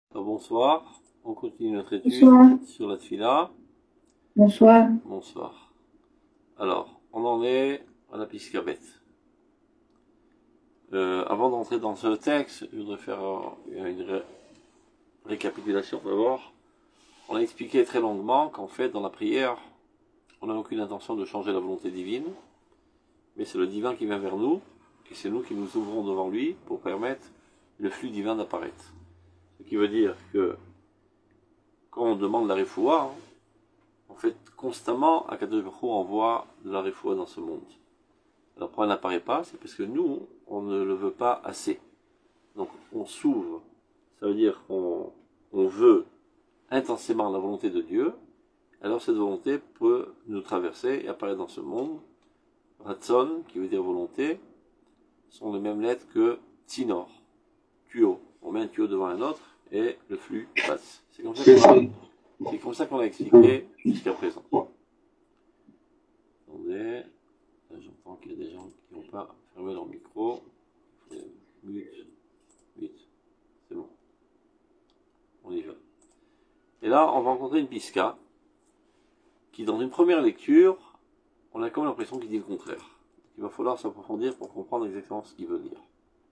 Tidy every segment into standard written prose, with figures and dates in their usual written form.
Bonsoir, on continue notre étude Bonsoir. sur la Tfila. Bonsoir. Bonsoir. Alors, on en est à la Piscabet. Avant d'entrer dans ce texte, je voudrais faire une récapitulation d'abord. On a expliqué très longuement qu'en fait, dans la prière, on n'a aucune intention de changer la volonté divine, mais c'est le divin qui vient vers nous, et c'est nous qui nous ouvrons devant lui pour permettre le flux divin d'apparaître. Ce qui veut dire que quand on demande la refoua, en fait, constamment, Akadosh Baruch Hu envoie de la refoua dans ce monde. Alors pourquoi elle n'apparaît pas? C'est parce que nous, on ne le veut pas assez. Donc on s'ouvre, ça veut dire qu'on veut intensément la volonté de Dieu, alors cette volonté peut nous traverser et apparaître dans ce monde. Ratson, qui veut dire volonté, sont les mêmes lettres que Tsinor, tuyau. On met un tuyau devant un autre et le flux passe. C'est comme ça qu'on a expliqué jusqu'à présent. Attendez, là j'entends qu'il y a des gens qui n'ont pas fermé leur micro. Mute, mute, c'est bon. On y va. Et là, on va rencontrer une pisca qui, dans une première lecture, on a comme l'impression qu'il dit le contraire. Il va falloir s'approfondir pour comprendre exactement ce qu'il veut dire.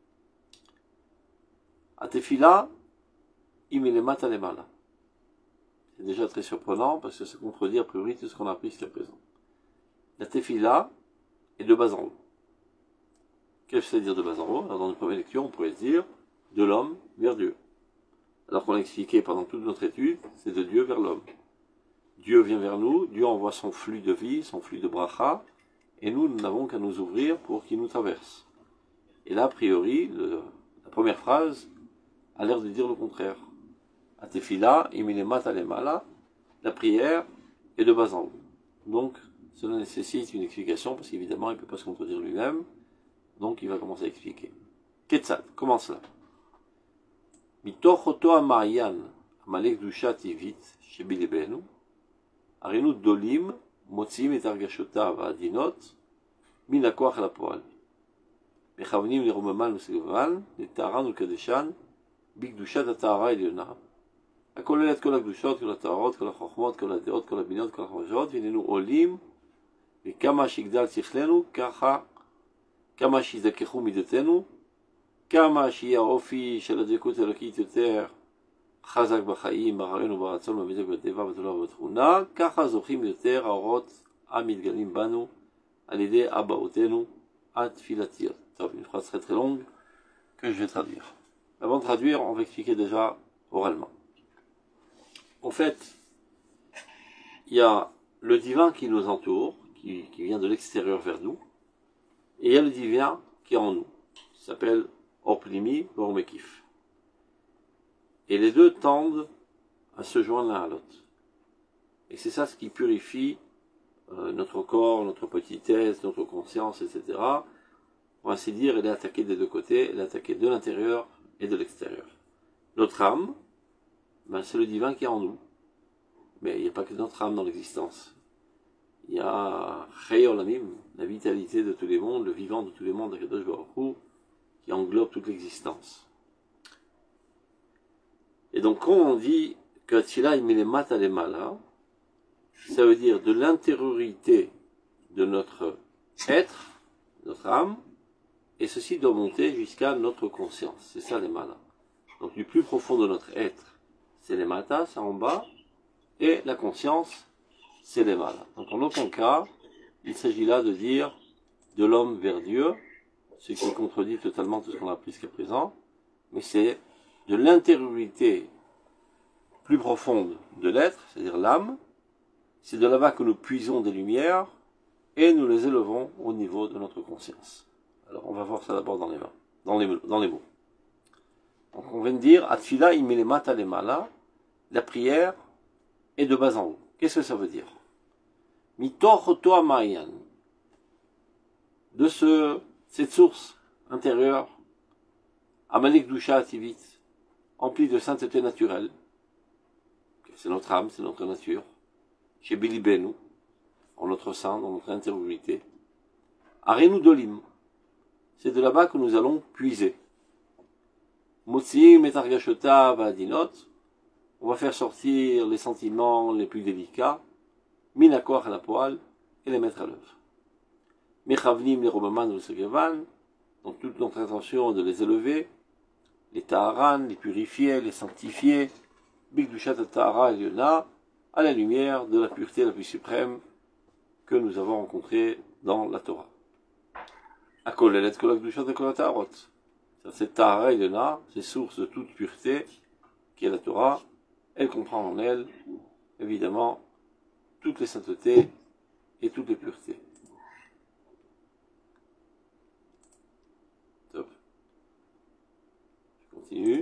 Atefila, imilemat alemala. C'est déjà très surprenant parce que ça contredit a priori tout ce qu'on a appris jusqu'à présent. La tefila est de bas en haut. Qu'est-ce que ça veut dire de bas en haut? Alors dans une première lecture, on pourrait se dire de l'homme vers Dieu. Alors qu'on a expliqué pendant toute notre étude, c'est de Dieu vers l'homme. Dieu vient vers nous, Dieu envoie son flux de vie, son flux de bracha, et nous n'avons qu'à nous ouvrir pour qu'il nous traverse. Et là, a priori, la première phrase a l'air de dire le contraire. Atefila, imilemat alemala, la prière est de bas en haut. Donc, cela nécessite une explication, parce qu'évidemment, il ne peut pas se contredire lui-même, donc il va commencer à expliquer. Ketzad, comment cela? מתוך אותו המעיין המלא קדושה טבעית שבלבנו, הרינו גדולים מוציאים את הרגשותיו העדינות מן הכוח אל הפועל. מכוונים לרוממן וסגבן, לטהרן ולקדשן, בקדושת הטהרה העליונה, הכוללת כל הקדושות, כל הטהרות, כל החוכמות, כל הדעות, כל הבינות, כל החמשות, והננו עולים, וכמה שיגדל שכלנו, כמה שיזכחו מידותינו, כמה שיהיה האופי של הדבקות האלוקית יותר חזק בחיים, ברעיון וברצון, במידות בטבע, בתולה ובתכונה, ככה זוכים יותר האורות המתגלים בנו על ידי אבאותינו התפילתיות. טוב, une phrase très très longue que je vais traduire. Avant de traduire, on va expliquer déjà oralement. En fait, il y a le divin qui nous entoure, qui vient de l'extérieur vers nous, et il y a le divin qui est en nous, qui s'appelle Orplimi, Ormekif. Et les deux tendent à se joindre l'un à l'autre. Et c'est ça ce qui purifie notre corps, notre petitesse, notre conscience, etc. Pour ainsi dire, elle est attaquée des deux côtés, elle est attaquée de l'intérieur et de l'extérieur. Notre âme, ben, c'est le divin qui est en nous. Mais il n'y a pas que notre âme dans l'existence. Il y a Chei Olamim, la vitalité de tous les mondes, le vivant de tous les mondes, Akadosh Baruch Hu, qui englobe toute l'existence. Et donc quand on dit que Tila imilemat alemala, ça veut dire de l'intériorité de notre être, notre âme, et ceci doit monter jusqu'à notre conscience. C'est ça les malas. Donc du plus profond de notre être, c'est les matas, c'est en bas, et la conscience, c'est les malas. Donc en aucun cas, il s'agit là de dire de l'homme vers Dieu, ce qui contredit totalement tout ce qu'on a appris jusqu'à présent, mais c'est de l'intériorité plus profonde de l'être, c'est-à-dire l'âme, c'est de là-bas que nous puisons des lumières et nous les élevons au niveau de notre conscience. Alors on va voir ça d'abord dans les mots. Donc on vient de dire Atfila imilemat alemala, la prière est de bas en haut. Qu'est-ce que ça veut dire? Mitoch oto amayan, de cette source intérieure, Amalek Dusha Ativit, emplie de sainteté naturelle, c'est notre âme, c'est notre nature, chez Bilibenu, en notre sein, dans notre intériorité. Arenu Dolim, c'est de là-bas que nous allons puiser. Motziim et Argashotav Adinot, on va faire sortir les sentiments les plus délicats, Minakoach à la poêle, et les mettre à l'œuvre. Mechavnim les Romaman ou le Segevan, donc toute notre intention de les élever, les Taharan, les purifier, les sanctifier, Bigdushat Tahara Eliona, à la lumière de la pureté la plus suprême que nous avons rencontrée dans la Torah. Akolelet Kolak Dushat de Kolatarot. Cette Tahara Eliona, c'est source de toute pureté, qui est la Torah. Elle comprend en elle, évidemment, toutes les saintetés et toutes les puretés. Top. Je continue.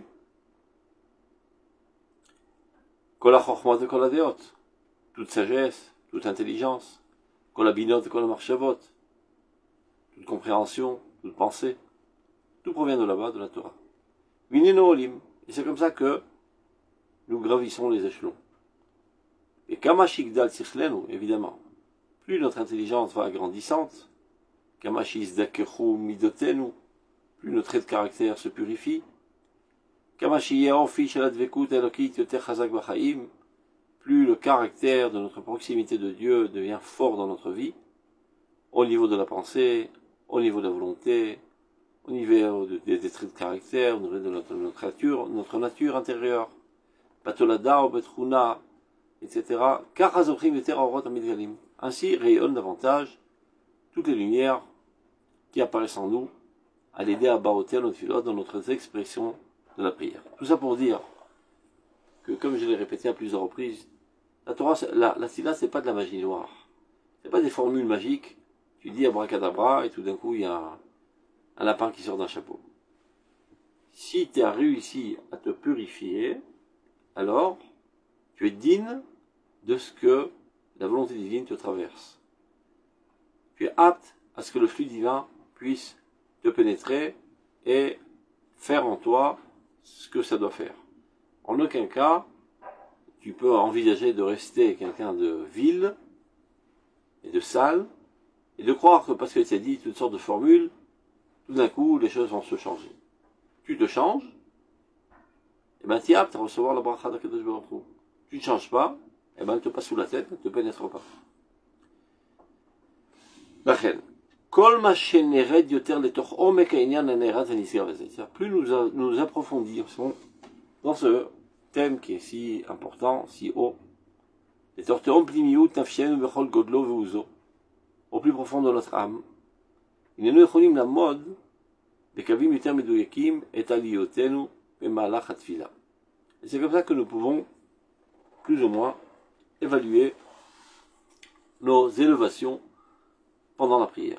Kola Chochma de Kola Deot, toute sagesse, toute intelligence. Kola Binot de Kola Marchavot, toute compréhension, toute pensée. Tout provient de là-bas, de la Torah. Vineno Olim, et c'est comme ça que nous gravissons les échelons. Et Kamashikdal Sichlenu, évidemment, plus notre intelligence va agrandissante, Kamashizdakechu Midotenu, plus nos traits de caractère se purifient, Kamashiyaofi Shaladvekut Elokit Yoter Chazak Bachaim, plus le caractère de notre proximité de Dieu devient fort dans notre vie, au niveau de la pensée, au niveau de la volonté, au niveau des traits de caractère, au niveau de notre nature intérieure, Patolada ou Betruna, etc. Ainsi rayonnent davantage toutes les lumières qui apparaissent en nous, à l'aider à baroter notre philosophe dans notre expression de la prière. Tout ça pour dire que, comme je l'ai répété à plusieurs reprises, la Torah, la Sila, c'est pas de la magie noire. C'est pas des formules magiques. Tu dis abracadabra et tout d'un coup il y a un lapin qui sort d'un chapeau. Si tu as réussi à te purifier, alors tu es digne de ce que la volonté divine te traverse. Tu es apte à ce que le flux divin puisse te pénétrer et faire en toi ce que ça doit faire. En aucun cas, tu peux envisager de rester quelqu'un de vil et de sale et de croire que parce que tu as dit toutes sortes de formules, tout d'un coup les choses vont se changer. Tu te changes, et bien tu es apte à recevoir la bracha d'Akadosh Baruch Hu. Tu ne changes pas, et bien elle te passe sous la tête, elle ne te pénètre pas. Lachen. Plus nous approfondissons dans ce thème qui est si important, si haut, au plus profond de notre âme, la mode des kavim yuter meduyakim et aliyotenu bemalach hatfila. Et c'est comme ça que nous pouvons, plus ou moins, évaluer nos élévations pendant la prière.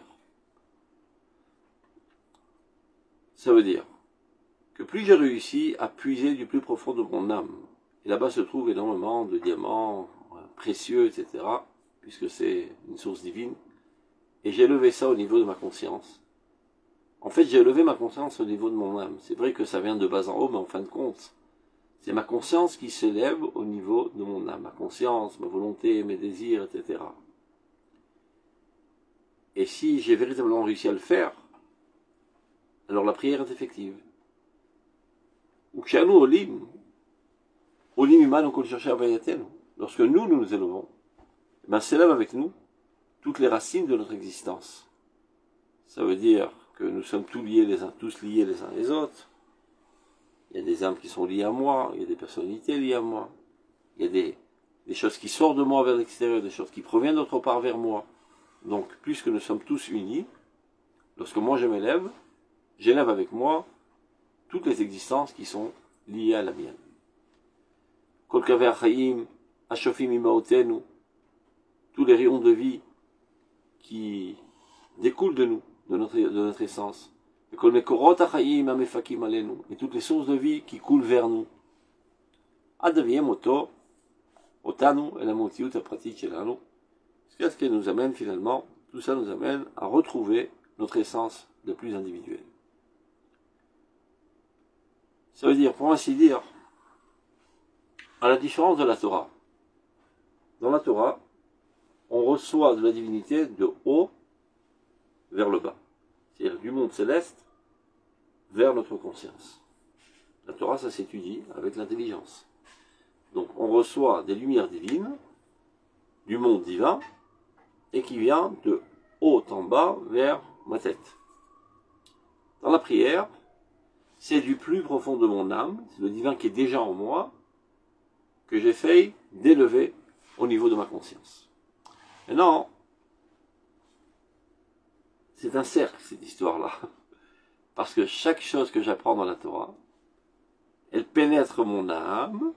Ça veut dire que plus j'ai réussi à puiser du plus profond de mon âme, et là-bas se trouve énormément de diamants précieux, etc., puisque c'est une source divine, et j'ai élevé ça au niveau de ma conscience. En fait, j'ai élevé ma conscience au niveau de mon âme. C'est vrai que ça vient de bas en haut, mais en fin de compte, c'est ma conscience qui s'élève au niveau de mon âme. Ma conscience, ma volonté, mes désirs, etc. Et si j'ai véritablement réussi à le faire, alors la prière est effective. Lorsque nous nous élevons, ben s'élèvent avec nous toutes les racines de notre existence. Ça veut dire que nous sommes tous liés les uns les autres. Il y a des âmes qui sont liées à moi, il y a des personnalités liées à moi, il y a des choses qui sortent de moi vers l'extérieur, des choses qui proviennent d'autre part vers moi. Donc, puisque nous sommes tous unis, lorsque moi je m'élève, j'élève avec moi toutes les existences qui sont liées à la mienne. Kol kaver chaim, ashofim imaotenu, tous les rayons de vie qui découlent de nous, de notre essence. Et toutes les sources de vie qui coulent vers nous. Ce qui nous amène finalement, tout ça nous amène à retrouver notre essence de plus individuelle. Ça veut dire, pour ainsi dire, à la différence de la Torah. Dans la Torah, on reçoit de la divinité de haut vers le bas. C'est-à-dire du monde céleste vers notre conscience. La Torah, ça s'étudie avec l'intelligence. Donc on reçoit des lumières divines, du monde divin, et qui vient de haut en bas vers ma tête. Dans la prière, c'est du plus profond de mon âme, c'est le divin qui est déjà en moi, que j'essaye d'élever au niveau de ma conscience. Maintenant, c'est un cercle, cette histoire-là. Parce que chaque chose que j'apprends dans la Torah, elle pénètre mon âme,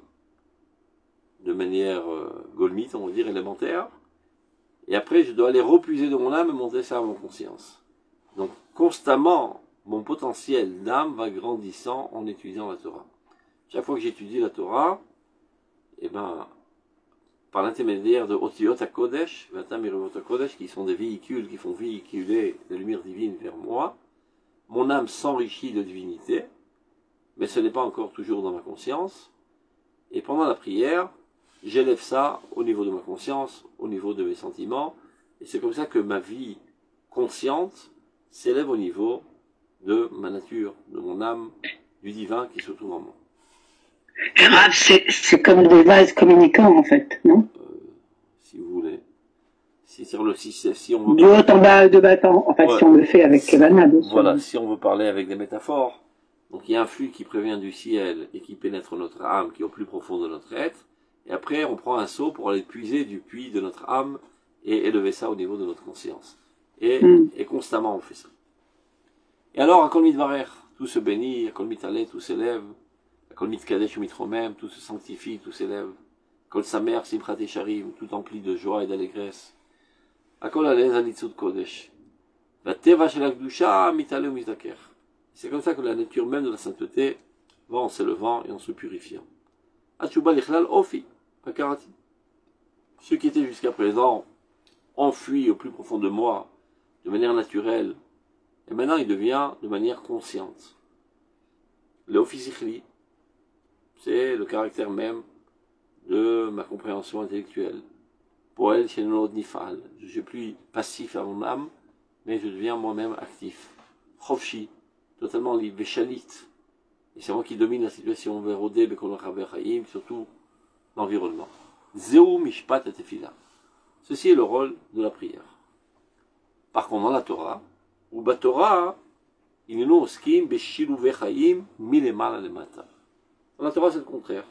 de manière golmite, on va dire, élémentaire, et après je dois aller repuiser de mon âme et monter ça à mon conscience. Donc, constamment, mon potentiel d'âme va grandissant en étudiant la Torah. Chaque fois que j'étudie la Torah, eh ben, par l'intermédiaire de Otiyot HaKodesh, Vatam Merivot HaKodesh, qui sont des véhicules qui font véhiculer la lumière divine vers moi, mon âme s'enrichit de divinité, mais ce n'est pas encore toujours dans ma conscience. Et pendant la prière, j'élève ça au niveau de ma conscience, au niveau de mes sentiments, et c'est comme ça que ma vie consciente s'élève au niveau de ma nature, de mon âme, du divin qui se trouve en moi. Rav, c'est comme des vases communicants, en fait, non? Si vous voulez. Si on veut du haut en bas, de bas en fait, si on le fait avec Kevana. Voilà, si on veut parler avec des métaphores, donc il y a un flux qui prévient du ciel et qui pénètre notre âme, qui est au plus profond de notre être, et après on prend un seau pour aller puiser du puits de notre âme et élever ça au niveau de notre conscience. Et constamment on fait ça. Et alors, à Kol Mitvarer, tout se bénit, à Kol Mitaleh, tout s'élève, à Kol Mitkadesh ou Mitromem, tout se sanctifie, tout s'élève, Kol Samer, Simchat Esharim, tout empli de joie et d'allégresse, à Kol Alez, Anitzut Kodesh, la Teva Shel HaKdusha, Mitaleh ou Mizdaker. C'est comme ça que la nature même de la sainteté va en s'élevant et en se purifiant. Achuba Lichlal Ofi, Akarati. Ce qui était jusqu'à présent enfui au plus profond de moi, de manière naturelle, et maintenant il devient de manière consciente. Le Ofi c'est le caractère même de ma compréhension intellectuelle. Pour elle, c'est notre nifal. Je ne suis plus passif à mon âme, mais je deviens moi-même actif. Chofshi, totalement libre, Veshalit. Et c'est moi qui domine la situation, Verodé, Bekonochaber Haïm, surtout l'environnement. Zéou Mishpat et Tefila. Ceci est le rôle de la prière. Par contre, dans la Torah, ou Torah, il nous oskim beshiluve chaim milemala lemata. Dans la Torah, c'est le contraire.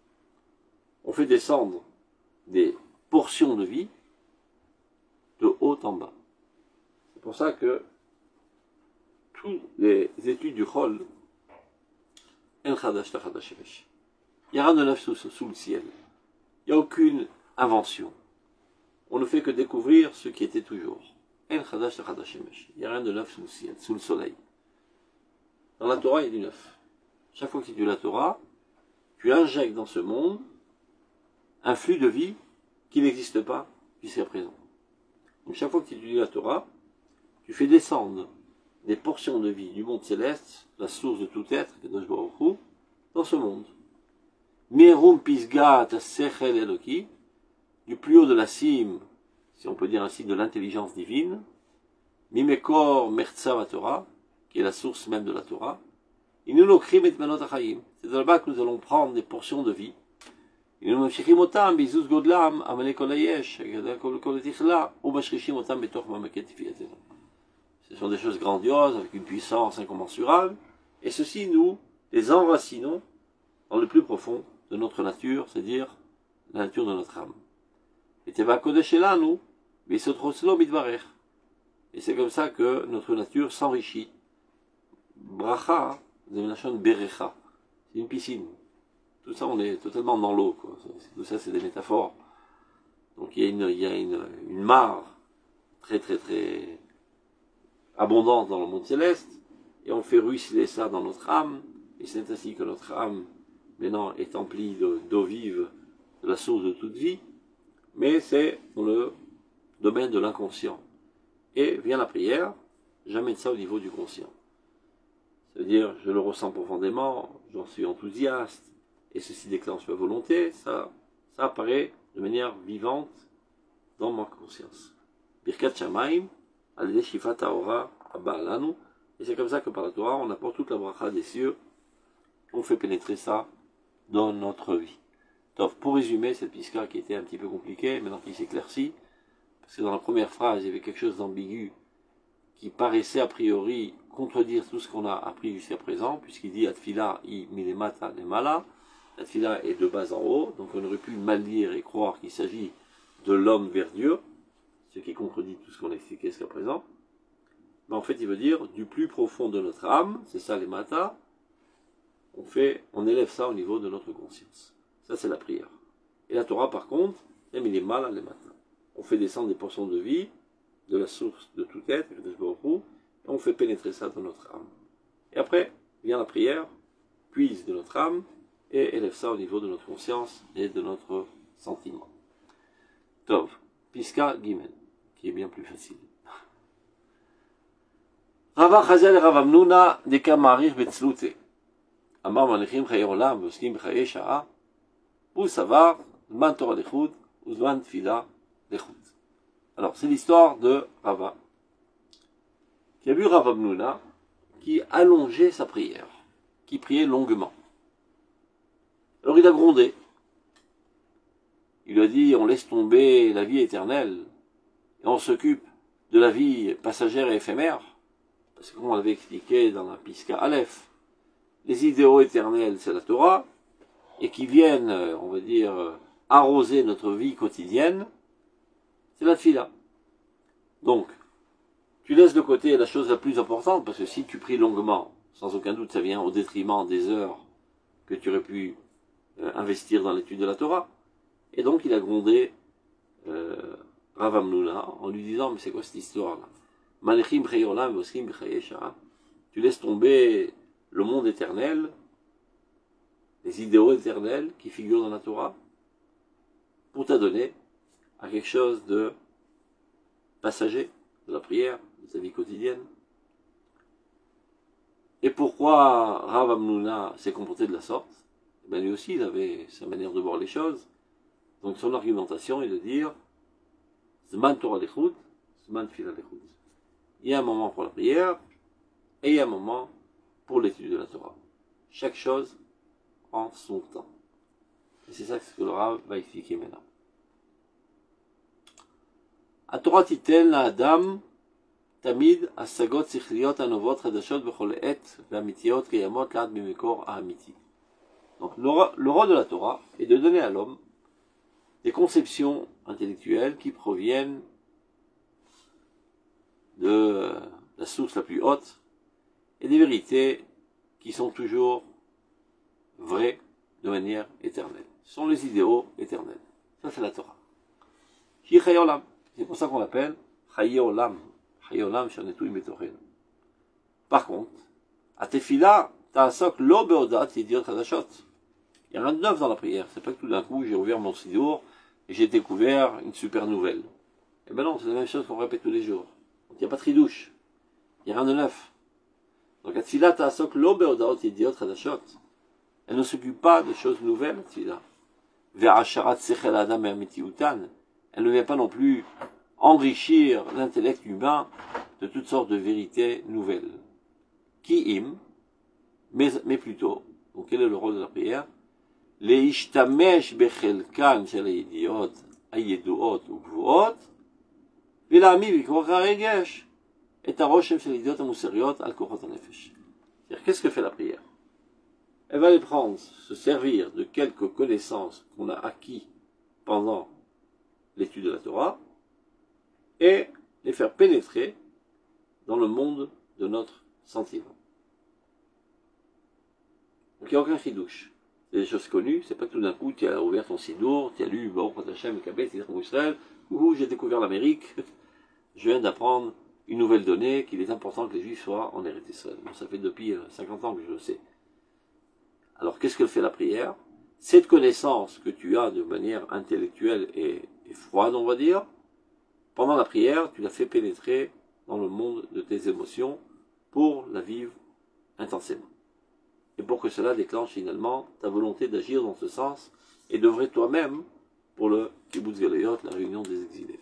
On fait descendre des portions de vie de haut en bas. C'est pour ça que toutes les études du Chol, En Chadash Tachadash Shemesh. Il n'y a rien de neuf sous le ciel. Il n'y a aucune invention. On ne fait que découvrir ce qui était toujours. En Chadash Tachadash Shemesh. Il n'y a rien de neuf sous le ciel, sous le soleil. Dans la Torah, il y a du neuf. Chaque fois que tu étudies la Torah, tu injectes dans ce monde un flux de vie qui n'existe pas jusqu'à présent. Donc chaque fois que tu étudies la Torah, tu fais descendre des portions de vie du monde céleste, la source de tout être, Kadosh Baruch Hu, dans ce monde. Merum Pisgat Sechel Eloki, du plus haut de la cime, si on peut dire ainsi, de l'intelligence divine, Mimekor Mertzav Torah, qui est la source même de la Torah, Inunokrim et Manot Achaim. C'est de là-bas que nous allons prendre des portions de vie. Inunokrim otam, Bizuz Godlam, Amalekol Ayesh, Kol Tichla, ou Mashrishim otam Betor Mamaket Fiatena. Ce sont des choses grandioses, avec une puissance incommensurable, et ceci nous les enracinons dans le plus profond de notre nature, c'est-à-dire la nature de notre âme. Et Teva Kodesh Elanu, Bisotroslo Midvarer. Et c'est comme ça que notre nature s'enrichit. Bracha, de la chaîne Berecha. C'est une piscine. Tout ça, on est totalement dans l'eau, quoi. Tout ça, c'est des métaphores. Donc, il y a une mare très, très, très abondante dans le monde céleste, et on fait ruisseler ça dans notre âme, et c'est ainsi que notre âme, maintenant, est emplie d'eau vive, de la source de toute vie, mais c'est dans le domaine de l'inconscient. Et vient la prière, j'amène ça au niveau du conscient. C'est-à-dire, je le ressens profondément, j'en suis enthousiaste, et ceci déclenche ma volonté, ça apparaît de manière vivante dans ma conscience. Birkat Shamaim, Al Shifat Haora Abba Alanu, et c'est comme ça que par la Torah, on apporte toute la bracha des cieux on fait pénétrer ça dans notre vie. Donc, pour résumer cette piska qui était un petit peu compliquée, maintenant qui s'éclaircit, parce que dans la première phrase, il y avait quelque chose d'ambigu qui paraissait a priori contredire tout ce qu'on a appris jusqu'à présent, puisqu'il dit Atfila i milemata lemala, la tfila est de bas en haut, donc on aurait pu mal lire et croire qu'il s'agit de l'homme vers Dieu, ce qui contredit tout ce qu'on a expliqué jusqu'à présent. Mais en fait, il veut dire du plus profond de notre âme, c'est ça les matas, on élève ça au niveau de notre conscience. Ça, c'est la prière. Et la Torah, par contre, il est mal les matins. On fait descendre des portions de vie, de la source de tout être, et on fait pénétrer ça dans notre âme. Et après, vient la prière, puise de notre âme, et élève ça au niveau de notre conscience et de notre sentiment. Tov, Piska Gimel, qui est bien plus facile. Rava Chazel et Rav Amnuna deka marich betzlute. Amar manichim chaye olam v'oskim b'chaye sha'a. Ou savar, zman Torah lechut, ou zman tfila lechut. Alors, c'est l'histoire de Rava, qui a vu Rav Amnuna, qui allongeait sa prière, qui priait longuement. Alors il a grondé. Il a dit, on laisse tomber la vie éternelle, et on s'occupe de la vie passagère et éphémère, parce que comme on l'avait expliqué dans la Piska Aleph, les idéaux éternels, c'est la Torah, et qui viennent, on va dire, arroser notre vie quotidienne, c'est la Tfila. Donc, tu laisses de côté la chose la plus importante, parce que si tu pries longuement, sans aucun doute, ça vient au détriment des heures que tu aurais pu investir dans l'étude de la Torah. Et donc, il a grondé Rav Amnuna en lui disant, mais c'est quoi cette histoire-là? Tu laisses tomber le monde éternel, les idéaux éternels qui figurent dans la Torah, pour t'adonner à quelque chose de passager, de la prière, de ta vie quotidienne. Et pourquoi Rav Amnuna s'est comporté de la sorte? Ben lui aussi, il avait sa manière de voir les choses. Donc son argumentation est de dire Zman Torah lechut, Zman Tfila lechut. Il y a un moment pour la prière et il y a un moment pour l'étude de la Torah. Chaque chose en son temps. Et c'est ça que le Rav va expliquer maintenant. A Torah titel la Adam tamid asagot sichliot anovot chadashot bechol et ve'amitiot kayamot lad bimekor ha'amiti. Donc le rôle de la Torah est de donner à l'homme des conceptions intellectuelles qui proviennent de la source la plus haute et des vérités qui sont toujours vraies de manière éternelle. Ce sont les idéaux éternels. Ça, c'est la Torah. C'est pour ça qu'on l'appelle Chaye Olam. Chaye Olam Shanetu Imetochen. Par contre, à Tefila, Ta'asok Lo Beodat Idiot Hadashot. Il n'y a rien de neuf dans la prière. C'est pas que tout d'un coup, j'ai ouvert mon sidour et j'ai découvert une super nouvelle. Eh ben non, c'est la même chose qu'on répète tous les jours. Donc il n'y a pas de tridouche. Il n'y a rien de neuf. Donc, Atfila Ta'asok Lo Beodat Idiot Hadashot. Elle ne s'occupe pas de choses nouvelles, Atfila. Ve'asharat Sechel Adam Me'amitiutan. Elle ne vient pas non plus enrichir l'intellect humain de toutes sortes de vérités nouvelles. Ki im, mais plutôt, donc quel est le rôle de la prière? להשתמש בחלקן של הידיעות הידועות וגבוהות ולהעמיד בכוח הרגש את הרושם של הידיעות המוסריות על כוחות הנפש. C'est-à-dire, qu'est-ce que fait la prière? Elle va les prendre, se servir de quelques connaissances qu'on a acquis pendant l'étude de la Torah et les faire pénétrer dans le monde de notre sentiment. Donc il n'y a aucun chidouche. C'est des choses connues, c'est pas que tout d'un coup tu as ouvert ton sidour, tu as lu Baruch Hashem Kabet, Israël, ou j'ai découvert l'Amérique, je viens d'apprendre une nouvelle donnée qu'il est important que les Juifs soient en Eretz Israël. Bon, ça fait depuis 50 ans que je le sais. Alors qu'est-ce que fait la prière? Cette connaissance que tu as de manière intellectuelle et froide, on va dire, pendant la prière, tu la fais pénétrer dans le monde de tes émotions pour la vivre intensément. Et pour que cela déclenche finalement ta volonté d'agir dans ce sens et d'œuvrer toi-même pour le Kibbutz Galayot, la réunion des exilés.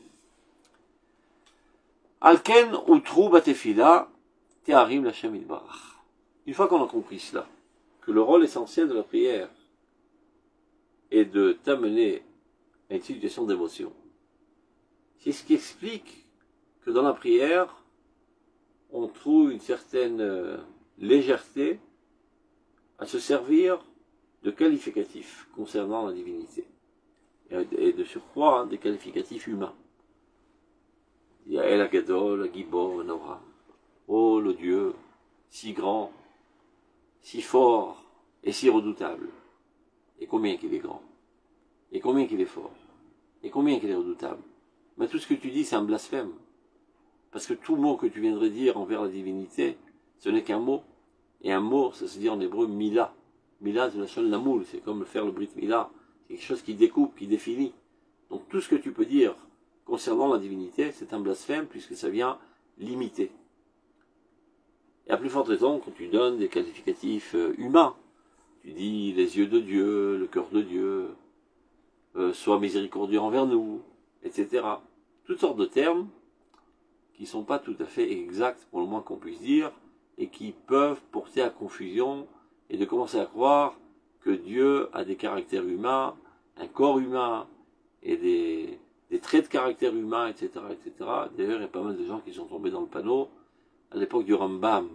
Alken utru batefila te'arim l'Hashem Yitbarach. Une fois qu'on a compris cela, que le rôle essentiel de la prière est de t'amener à une situation d'émotion. C'est ce qui explique que dans la prière, on trouve une certaine légèreté à se servir de qualificatifs concernant la divinité. Et de surcroît, des qualificatifs humains. Il y a El Agadol, Gibor, Nora. Oh, le Dieu, si grand, si fort et si redoutable. Et combien qu'il est grand. Et combien qu'il est fort. Et combien qu'il est redoutable. Mais tout ce que tu dis, c'est un blasphème. Parce que tout mot que tu viendrais dire envers la divinité, ce n'est qu'un mot. Et un mot, ça se dit en hébreu Mila. Mila, c'est la chaîne Namoul, c'est comme faire le Brit Mila. C'est quelque chose qui découpe, qui définit. Donc tout ce que tu peux dire concernant la divinité, c'est un blasphème puisque ça vient limiter. Et à plus forte raison, quand tu donnes des qualificatifs humains, tu dis les yeux de Dieu, le cœur de Dieu, sois miséricordieux envers nous, etc. Toutes sortes de termes qui ne sont pas tout à fait exacts pour le moins qu'on puisse dire et qui peuvent porter à confusion et de commencer à croire que Dieu a des caractères humains, un corps humain et des traits de caractère humain, etc., etc. D'ailleurs, il y a pas mal de gens qui sont tombés dans le panneau. À l'époque du Rambam,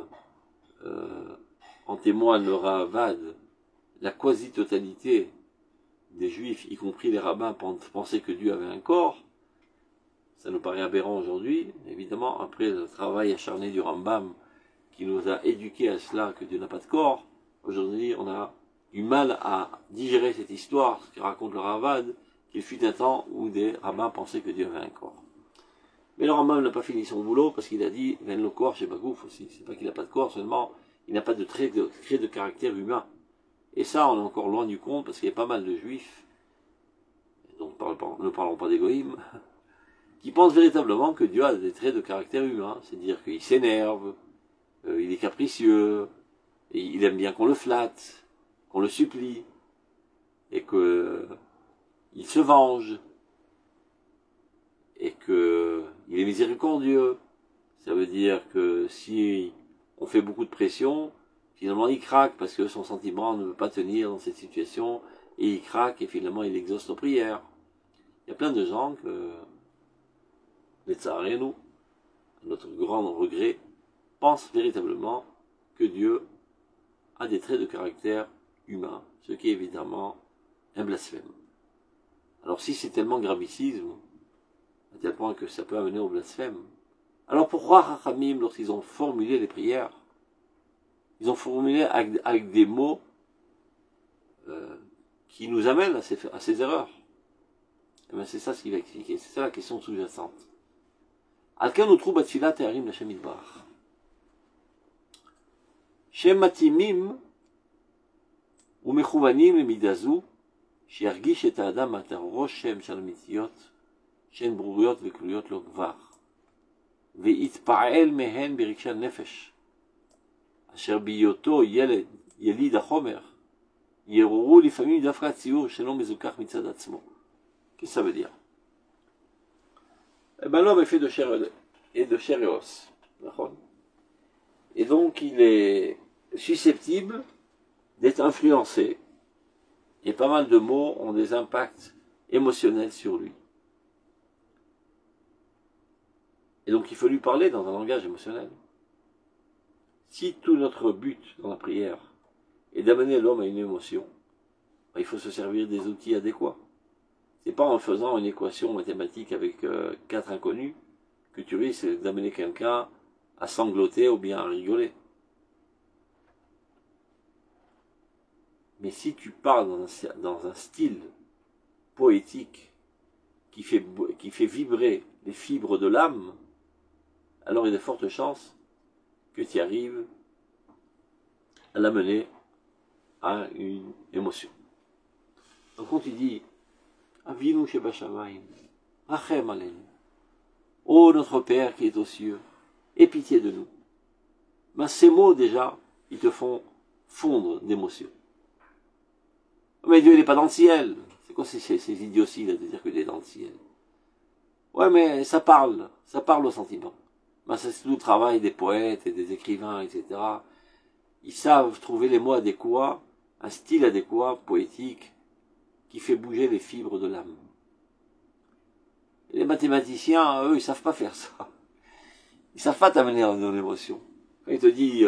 en témoigne le Ravad, la quasi-totalité des Juifs, y compris les rabbins, pensaient que Dieu avait un corps. Ça nous paraît aberrant aujourd'hui. Évidemment, après le travail acharné du Rambam, qui nous a éduqués à cela, que Dieu n'a pas de corps, aujourd'hui, on a du mal à digérer cette histoire, ce que raconte le Ravad, qu'il fut un temps où des rabbins pensaient que Dieu avait un corps. Mais le Rambam n'a pas fini son boulot parce qu'il a dit « Ven le corps chez Bagouf aussi ». C'est pas qu'il n'a pas de corps, seulement il n'a pas de trait de caractère humain. Et ça, on est encore loin du compte parce qu'il y a pas mal de juifs, donc ne parlons pas d'égoïsme, qui pensent véritablement que Dieu a des traits de caractère humain. C'est-à-dire qu'il s'énerve, il est capricieux, et il aime bien qu'on le flatte, qu'on le supplie, et qu'il se venge, et qu'il est miséricordieux. Ça veut dire que si on fait beaucoup de pression, finalement il craque parce que son sentiment ne veut pas tenir dans cette situation, et il craque et finalement il exauce nos prières. Il y a plein de gens que, les Tsarenu, à notre grand regret, pensent véritablement que Dieu a des traits de caractère humain, ce qui est évidemment un blasphème. Alors si c'est tellement gravissime, à tel point que ça peut amener au blasphème, alors pourquoi Rachamim, lorsqu'ils ont formulé les prières, ils ont formulé avec des mots qui nous amènent à ces erreurs? Et bien c'est ça ce qu'il va expliquer, c'est ça la question sous-jacente. Alken nous trouve Batfilat et Harim Lashem Yitbarach. Shem matimim ou mechouvanim lemidazu, שירגיש את האדם את הרושם של אמיתיות, שהן ברוריות וכלויות לו כבר, ויתפעל מהן ברגשי הנפש, אשר בהיותו יליד החומר, יעוררו לפעמים דווקא הציור שלא מזוכח מצד עצמו. Qu'est-ce que ça veut dire? Eh ben l'homme est fait de chair et os. Et donc il est susceptible d'être influencé. Et pas mal de mots ont des impacts émotionnels sur lui. Et donc il faut lui parler dans un langage émotionnel. Si tout notre but dans la prière est d'amener l'homme à une émotion, il faut se servir des outils adéquats. C'est pas en faisant une équation mathématique avec 4 inconnus que tu risques d'amener quelqu'un à sangloter ou bien à rigoler. Mais si tu parles dans un style poétique qui fait vibrer les fibres de l'âme, alors il y a de fortes chances que tu arrives à l'amener à une émotion. Donc quand tu dis Avinu Shebashamayim, Rachem Aleinu, ô notre Père qui est aux cieux, aie pitié de nous. Ben, ces mots déjà, ils te font fondre d'émotion. Mais Dieu il n'est pas dans le ciel. C'est quoi ces idioties là de dire que Dieu est dans le ciel? Ouais, mais ça parle au sentiment. Ben, c'est tout le travail des poètes et des écrivains, etc. ils savent trouver les mots adéquats, un style adéquat, poétique, qui fait bouger les fibres de l'âme. Les mathématiciens, eux, ils savent pas faire ça. Ils savent pas t'amener dans l'émotion. Quand il te dit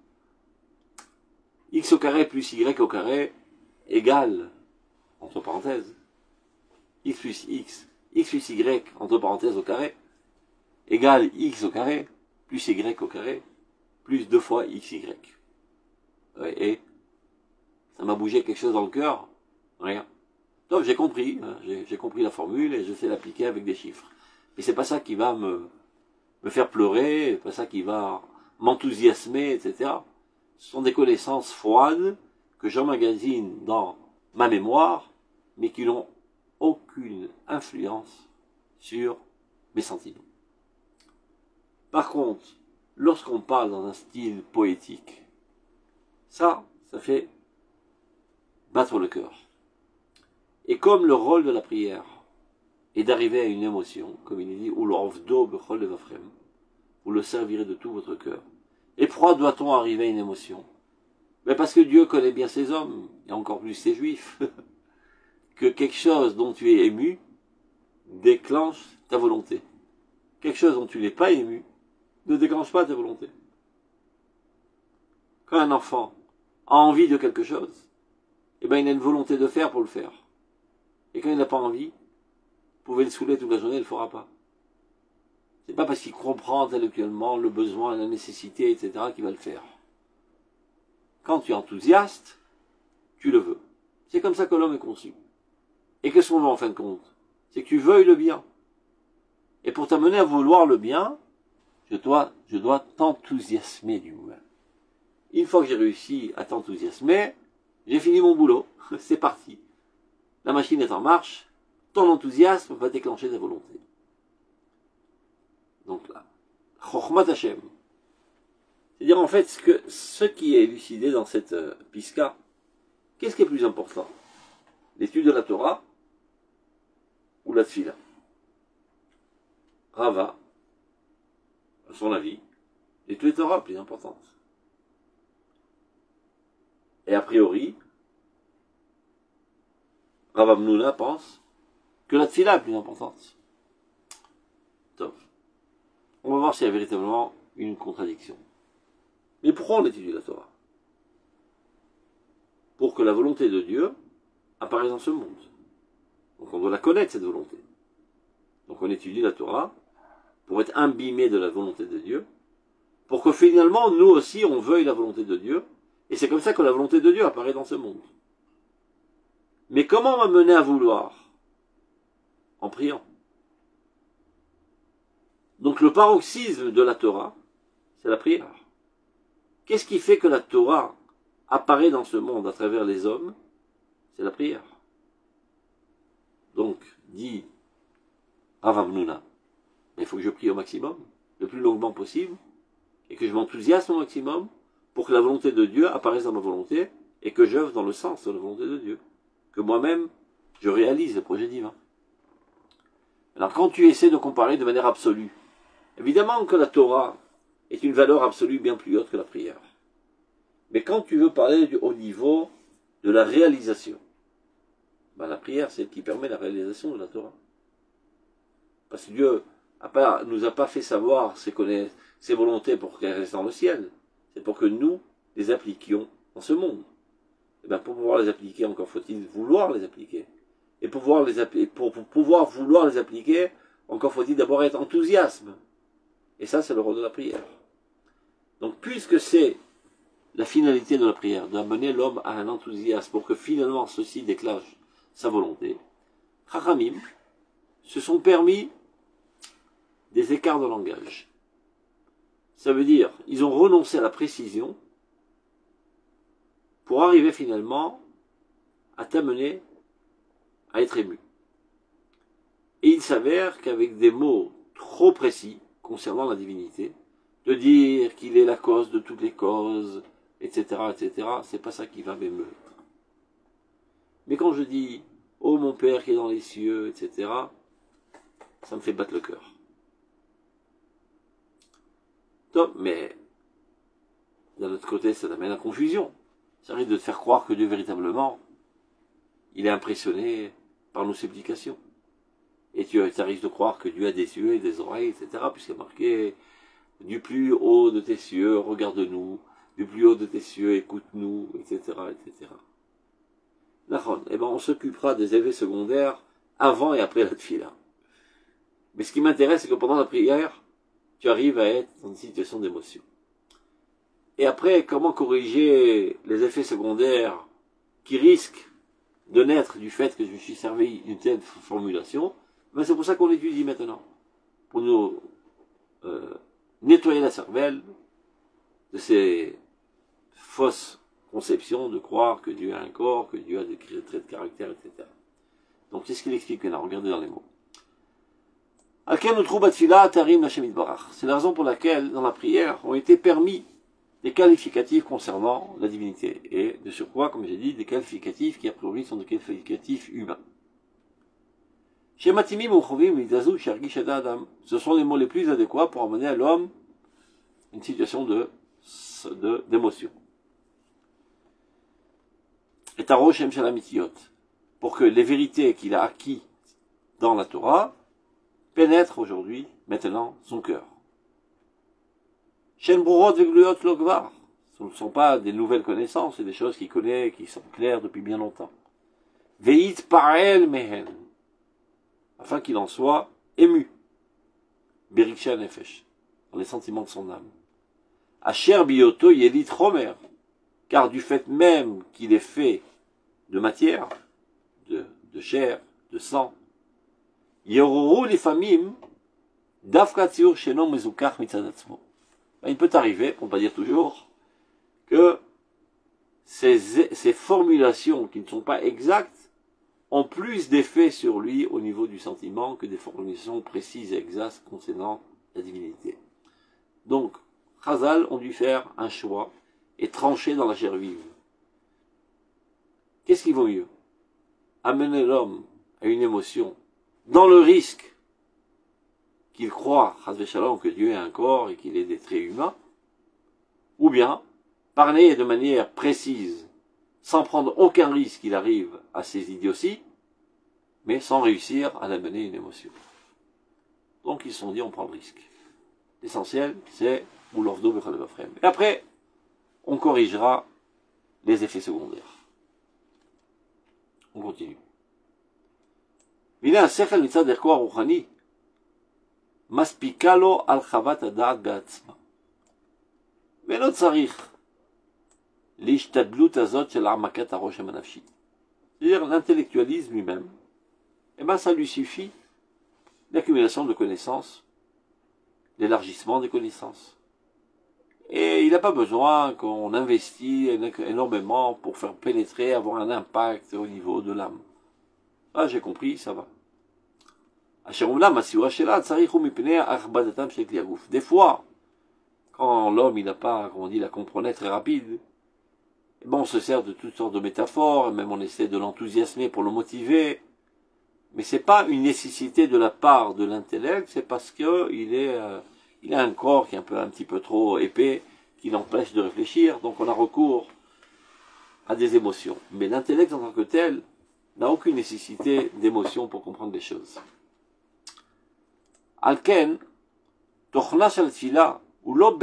x au carré plus y au carré égale, entre parenthèses, x plus y, entre parenthèses au carré, égale x au carré, plus y au carré, plus 2 fois xy. Ouais, et ça m'a bougé quelque chose dans le cœur. Rien. Donc j'ai compris, hein, j'ai compris la formule et je sais l'appliquer avec des chiffres. Mais c'est pas ça qui va me faire pleurer, c'est pas ça qui va m'enthousiasmer, etc. Ce sont des connaissances froides que j'emmagasine dans ma mémoire, mais qui n'ont aucune influence sur mes sentiments. Par contre, lorsqu'on parle dans un style poétique, ça fait battre le cœur. Et comme le rôle de la prière est d'arriver à une émotion, comme il est dit, ou l'orvdo bechol levavchem, vous le servirez de tout votre cœur. Et pourquoi doit-on arriver à une émotion? Mais parce que Dieu connaît bien ses hommes, et encore plus ses juifs, que quelque chose dont tu es ému déclenche ta volonté. Quelque chose dont tu n'es pas ému ne déclenche pas ta volonté. Quand un enfant a envie de quelque chose, eh ben il a une volonté de faire pour le faire. Et quand il n'a pas envie, vous pouvez le saouler toute la journée, il ne le fera pas. C'est pas parce qu'il comprend intellectuellement le besoin, la nécessité, etc. qu'il va le faire. Quand tu es enthousiaste, tu le veux. C'est comme ça que l'homme est conçu. Et qu'est-ce qu'on veut en fin de compte? C'est que tu veuilles le bien. Et pour t'amener à vouloir le bien, je dois t'enthousiasmer du moins. Une fois que j'ai réussi à t'enthousiasmer, j'ai fini mon boulot. C'est parti. La machine est en marche. Ton enthousiasme va déclencher ta volonté. Donc là, Chochmat Hashem. C'est-à-dire en fait ce qui est élucidé dans cette piska, qu'est-ce qui est plus important? L'étude de la Torah ou la Tfila? Rava, à son avis, l'étude de la Torah est plus importante. Et a priori, Rav Hamnouna pense que la Tfila est plus importante. Top. On va voir s'il y a véritablement une contradiction. Mais pourquoi on étudie la Torah? Pour que la volonté de Dieu apparaisse dans ce monde. Donc on doit la connaître, cette volonté. Donc on étudie la Torah pour être imbibé de la volonté de Dieu, pour que finalement, nous aussi, on veuille la volonté de Dieu, et c'est comme ça que la volonté de Dieu apparaît dans ce monde. Mais comment m'amener à vouloir? En priant. Donc le paroxysme de la Torah, c'est la prière. Qu'est-ce qui fait que la Torah apparaît dans ce monde à travers les hommes? C'est la prière. Donc, dit Rav Hamnouna, il faut que je prie au maximum, le plus longuement possible, et que je m'enthousiasme au maximum pour que la volonté de Dieu apparaisse dans ma volonté et que j'œuvre dans le sens de la volonté de Dieu. Que moi-même, je réalise le projet divin. Alors, quand tu essaies de comparer de manière absolue, évidemment que la Torah est une valeur absolue bien plus haute que la prière. Mais quand tu veux parler au niveau de la réalisation, ben la prière, c'est ce qui permet la réalisation de la Torah. Parce que Dieu nous a pas fait savoir ses volontés pour qu'elles restent dans le ciel. C'est pour que nous les appliquions dans ce monde. Et bien, pour pouvoir les appliquer, encore faut-il vouloir les appliquer. Et pour pouvoir vouloir les appliquer, encore faut-il d'abord être enthousiasme. Et ça, c'est le rôle de la prière. Donc, puisque c'est la finalité de la prière, d'amener l'homme à un enthousiasme pour que finalement ceci déclenche sa volonté, Chachamim se sont permis des écarts de langage. Ça veut dire, ils ont renoncé à la précision pour arriver finalement à t'amener à être ému. Et il s'avère qu'avec des mots trop précis concernant la divinité, de dire qu'il est la cause de toutes les causes, etc., c'est pas ça qui va m'émeure. Mais quand je dis « Oh mon Père qui est dans les cieux », etc., ça me fait battre le cœur. Top, mais d'un autre côté, ça t'amène à confusion. Ça risque de te faire croire que Dieu, véritablement, il est impressionné par nos supplications. Et ça risque de croire que Dieu a des yeux et des oreilles, etc., puisqu'il est marqué du plus haut de tes cieux, regarde-nous, du plus haut de tes cieux, écoute-nous, etc., etc. D'accord. Eh ben, on s'occupera des effets secondaires avant et après la tefila. Mais ce qui m'intéresse, c'est que pendant la prière, tu arrives à être dans une situation d'émotion. Et après, comment corriger les effets secondaires qui risquent de naître du fait que je me suis servi d'une telle formulation? Ben, c'est pour ça qu'on l'étudie maintenant. Pour nous nettoyer la cervelle de ces fausses conceptions de croire que Dieu a un corps, que Dieu a des traits de caractère, etc. Donc c'est ce qu'il explique maintenant. Regardez dans les mots. C'est la raison pour laquelle, dans la prière, ont été permis des qualificatifs concernant la divinité. Et de surcroît, comme j'ai dit, des qualificatifs qui a priori sont des qualificatifs humains. Ce sont les mots les plus adéquats pour amener à l'homme une situation d'émotion. Et Taro Shem Shalamitiot, pour que les vérités qu'il a acquis dans la Torah pénètrent aujourd'hui, maintenant, son cœur. Shem Brurot Vegluot Logvar, ce ne sont pas des nouvelles connaissances, c'est des choses qu'il connaît, qui sont claires depuis bien longtemps. Veit Parel Mehen, afin qu'il en soit ému. Beriksha Nefesh, dans les sentiments de son âme. Asher Bioto Yelit Romer, car du fait même qu'il est fait de matière, de chair, de sang, Yoruru Lifamim, Dafkatsur Shenom Mezukach Mitzadatzmo. Il peut arriver, pour ne pas dire toujours, que ces formulations qui ne sont pas exactes ont plus d'effet sur lui au niveau du sentiment que des formulations précises et exactes concernant la divinité. Donc, Chazal ont dû faire un choix et trancher dans la chair vive. Qu'est-ce qui vaut mieux? Amener l'homme à une émotion dans le risque qu'il croit, Chazvé Shalom, que Dieu est un corps et qu'il ait des traits humains, ou bien parler de manière précise, sans prendre aucun risque qu'il arrive à ces idioties, mais sans réussir à l'amener une émotion. Donc ils se sont dit, on prend le risque. L'essentiel, c'est Oulovdo Bechadevafrem. Et après, on corrigera les effets secondaires. On continue. Vina sechel mitzad erko aruchani, maspika lo al chavat hadaat be'atzma. ולא צריך להשתדלות הזאת של העמקת הרושם הנפשי. C'est-à-dire l'intellectualisme lui-même, eh ben ça lui suffit l'accumulation de connaissances, l'élargissement des connaissances. Et il n'a pas besoin qu'on investisse énormément pour faire pénétrer, avoir un impact au niveau de l'âme. Ah, j'ai compris, ça va. Des fois, quand l'homme il n'a pas, comme on dit, la comprenait très rapide, eh ben on se sert de toutes sortes de métaphores, même on essaie de l'enthousiasmer pour le motiver, mais c'est pas une nécessité de la part de l'intellect, c'est parce que il a un corps qui est un petit peu trop épais, qui l'empêche de réfléchir, donc on a recours à des émotions. Mais l'intellect en tant que tel n'a aucune nécessité d'émotion pour comprendre les choses. Alken, tochna shel tfila, donc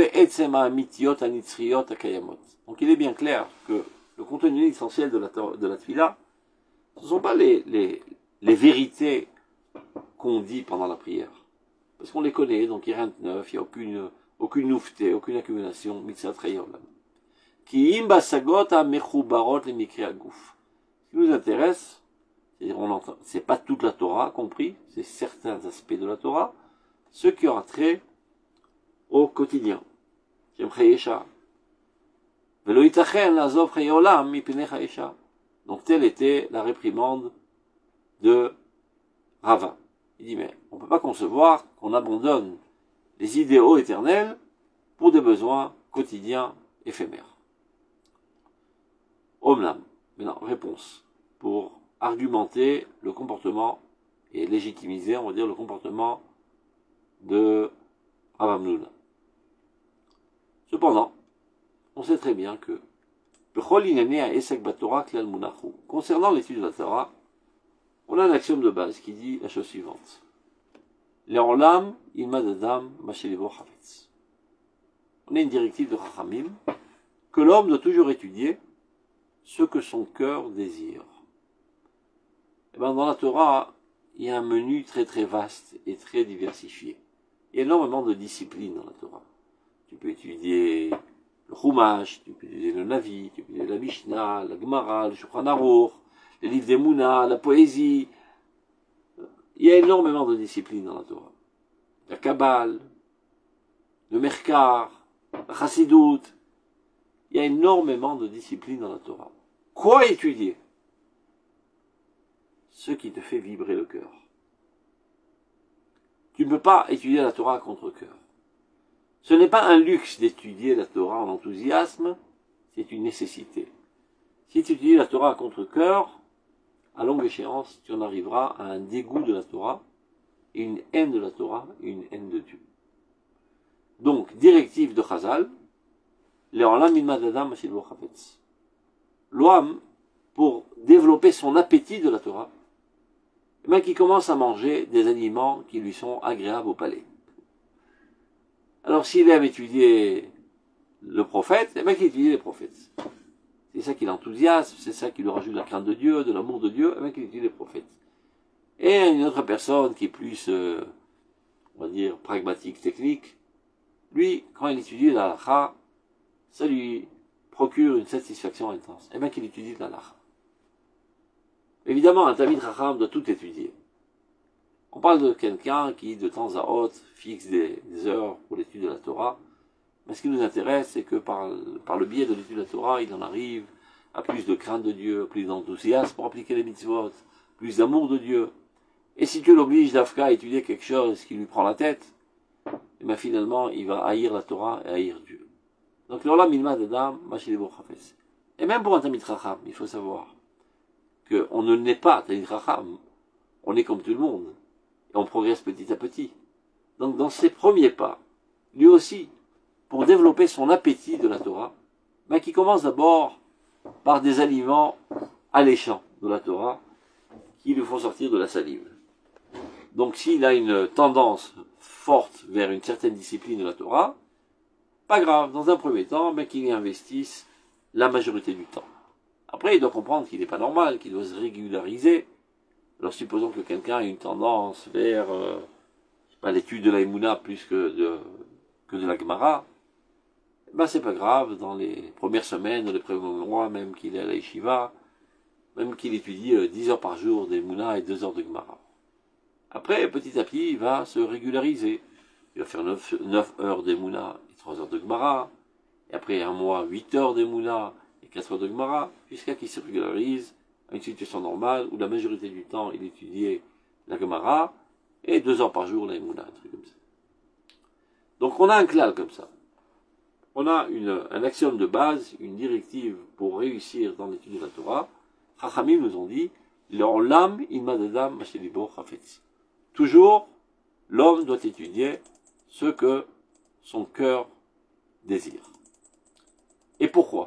il est bien clair que le contenu essentiel de la tefila, ce ne sont pas les vérités qu'on dit pendant la prière. Parce qu'on les connaît, donc il n'y a rien de neuf, il n'y a aucune nouveauté, aucune accumulation, mitzat chayolam. Ce qui nous intéresse, c'est pas toute la Torah compris, c'est certains aspects de la Torah, ce qui aura trait au quotidien. Donc telle était la réprimande de Rava. Il dit, mais on ne peut pas concevoir qu'on abandonne les idéaux éternels pour des besoins quotidiens éphémères. Omnam. Maintenant, réponse. Pour argumenter le comportement et légitimiser, on va dire, le comportement de Rav Hamnouna. Cependant, on sait très bien que concernant l'étude de la Torah, on a un axiome de base qui dit la chose suivante. On a une directive de Chachamim que l'homme doit toujours étudier ce que son cœur désire. Et bien dans la Torah, il y a un menu très très vaste et très diversifié. Il y a énormément de disciplines dans la Torah. Tu peux étudier le Chumash, tu peux étudier le Navi, tu peux étudier la Mishnah, la Gemara, le Shulchan Aruch, les livres d'Emouna, la poésie. Il y a énormément de disciplines dans la Torah. La Kabbale, le Merkar, la Chassidut. Il y a énormément de disciplines dans la Torah. Quoi étudier? Ce qui te fait vibrer le cœur. Tu ne peux pas étudier la Torah à contre-cœur. Ce n'est pas un luxe d'étudier la Torah en enthousiasme, c'est une nécessité. Si tu étudies la Torah à contre-cœur, à longue échéance, tu en arriveras à un dégoût de la Torah, et une haine de la Torah, et une haine de Dieu. Donc, directive de Chazal, l'homme, pour développer son appétit de la Torah, qui commence à manger des aliments qui lui sont agréables au palais. Alors s'il aime étudier le prophète, qu'il étudie les prophètes. C'est ça qui l'enthousiasme, c'est ça qui lui rajoute de la crainte de Dieu, de l'amour de Dieu, qu'il étudie les prophètes. Et une autre personne qui est plus, on va dire, pragmatique, technique, lui, quand il étudie la halakha, ça lui procure une satisfaction intense. Qu'il étudie la halakha. Évidemment, un Talmid Chacham doit tout étudier. On parle de quelqu'un qui, de temps à autre, fixe des heures pour l'étude de la Torah. Mais ce qui nous intéresse, c'est que par le biais de l'étude de la Torah, il en arrive à plus de crainte de Dieu, plus d'enthousiasme pour appliquer les mitzvot, plus d'amour de Dieu. Et si tu l'obliges d'Afka à étudier quelque chose qui lui prend la tête, finalement, il va haïr la Torah et haïr Dieu. Donc, l'Olam Milma Adam, Machilebo Chafes. Et même pour un Talmid Chacham, il faut savoir qu'on ne naît pas Talmid Chacham, on est comme tout le monde, et on progresse petit à petit. Donc dans ses premiers pas, lui aussi, pour développer son appétit de la Torah, qui commence d'abord par des aliments alléchants de la Torah, qui lui font sortir de la salive. Donc s'il a une tendance forte vers une certaine discipline de la Torah, pas grave, dans un premier temps, qu'il y investisse la majorité du temps. Après, il doit comprendre qu'il n'est pas normal, qu'il doit se régulariser. Alors, supposons que quelqu'un ait une tendance vers l'étude de la Emouna plus que de la Gemara, c'est pas grave, dans les premières semaines, dans les premiers mois, même qu'il est à la Yeshiva, même qu'il étudie 10 heures par jour d'Emouna et 2 heures de Gemara. Après, petit à petit, il va se régulariser. Il va faire 9 heures d'Emouna et 3 heures de Gemara. Et après un mois, 8 heures d'Emouna et 4 heures de Gemara, jusqu'à qu'il se régularise à une situation normale où la majorité du temps, il étudiait la Gemara et 2 heures par jour la Emouna, un truc comme ça. Donc on a un klal comme ça. On a un axiome de base, une directive pour réussir dans l'étude de la Torah. Chachamim nous ont dit, l'olam ilmad adam mashelibo chafetz. Toujours, l'homme doit étudier ce que son cœur désire. Et pourquoi?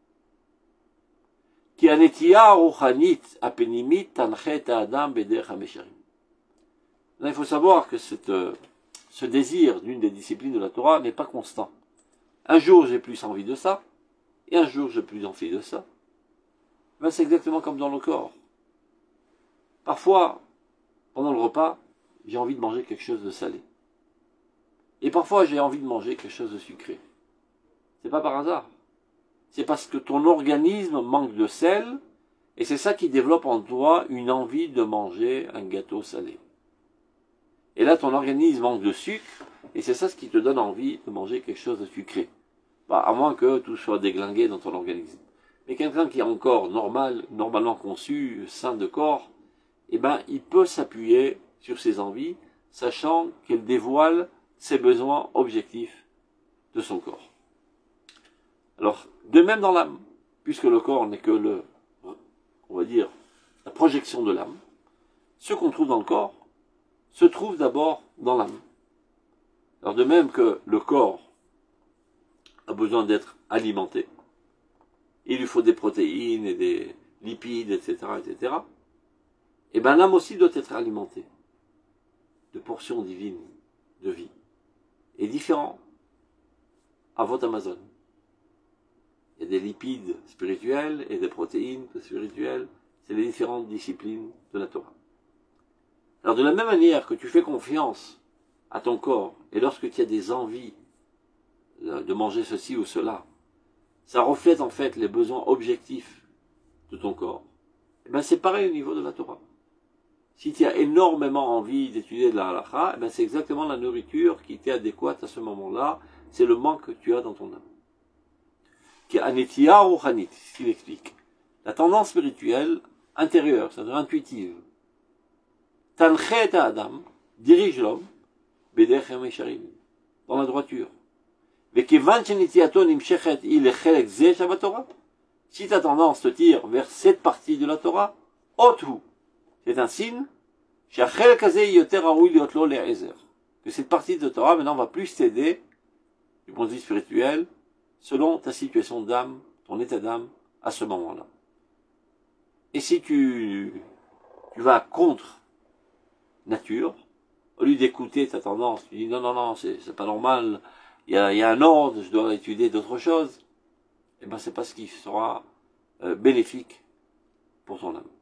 Ki anetiya ruchanit apenimit tanchet adam bederech hamesharim. Il faut savoir que ce désir d'une des disciplines de la Torah n'est pas constant. Un jour, j'ai plus envie de ça, et un jour, j'ai plus envie de ça. C'est exactement comme dans le corps. Parfois, pendant le repas, j'ai envie de manger quelque chose de salé. Et parfois, j'ai envie de manger quelque chose de sucré. C'est pas par hasard. C'est parce que ton organisme manque de sel, et c'est ça qui développe en toi une envie de manger un gâteau salé. Et là, ton organisme manque de sucre, et c'est ça ce qui te donne envie de manger quelque chose de sucré. À moins que tout soit déglingué dans ton organisme. Mais quelqu'un qui est encore normalement conçu, sain de corps, il peut s'appuyer sur ses envies, sachant qu'elle dévoile ses besoins objectifs de son corps. Alors, de même dans l'âme, puisque le corps n'est que on va dire, la projection de l'âme, ce qu'on trouve dans le corps se trouve d'abord dans l'âme. Alors de même que le corps a besoin d'être alimenté. Il lui faut des protéines et des lipides, etc., etc. Et bien l'âme aussi doit être alimentée de portions divines de vie. Et différents à votre Amazon. Il y a des lipides spirituels et des protéines spirituelles. C'est les différentes disciplines de la Torah. Alors de la même manière que tu fais confiance à ton corps, et lorsque tu as des envies de manger ceci ou cela, ça reflète en fait les besoins objectifs de ton corps. Et bien c'est pareil au niveau de la Torah. Si tu as énormément envie d'étudier de la halakha, ben c'est exactement la nourriture qui t'est adéquate à ce moment-là. C'est le manque que tu as dans ton âme. Qui est anetia rouhanit, ce qu'il explique. La tendance spirituelle intérieure, c'est-à-dire intuitive. Tanchet adam, dirige l'homme, bederech yesharim, dans la droiture. Vekevan shenitiato nimshechet il echelek ze shabbatorah. Si ta tendance te tire vers cette partie de la Torah, otu. C'est un signe que cette partie de Torah maintenant va plus t'aider du point de vue spirituel selon ta situation d'âme, ton état d'âme à ce moment-là. Et si tu vas contre nature, au lieu d'écouter ta tendance, tu dis non, c'est pas normal, il y a un ordre, je dois étudier d'autres choses, et ben c'est pas ce qui sera bénéfique pour ton âme.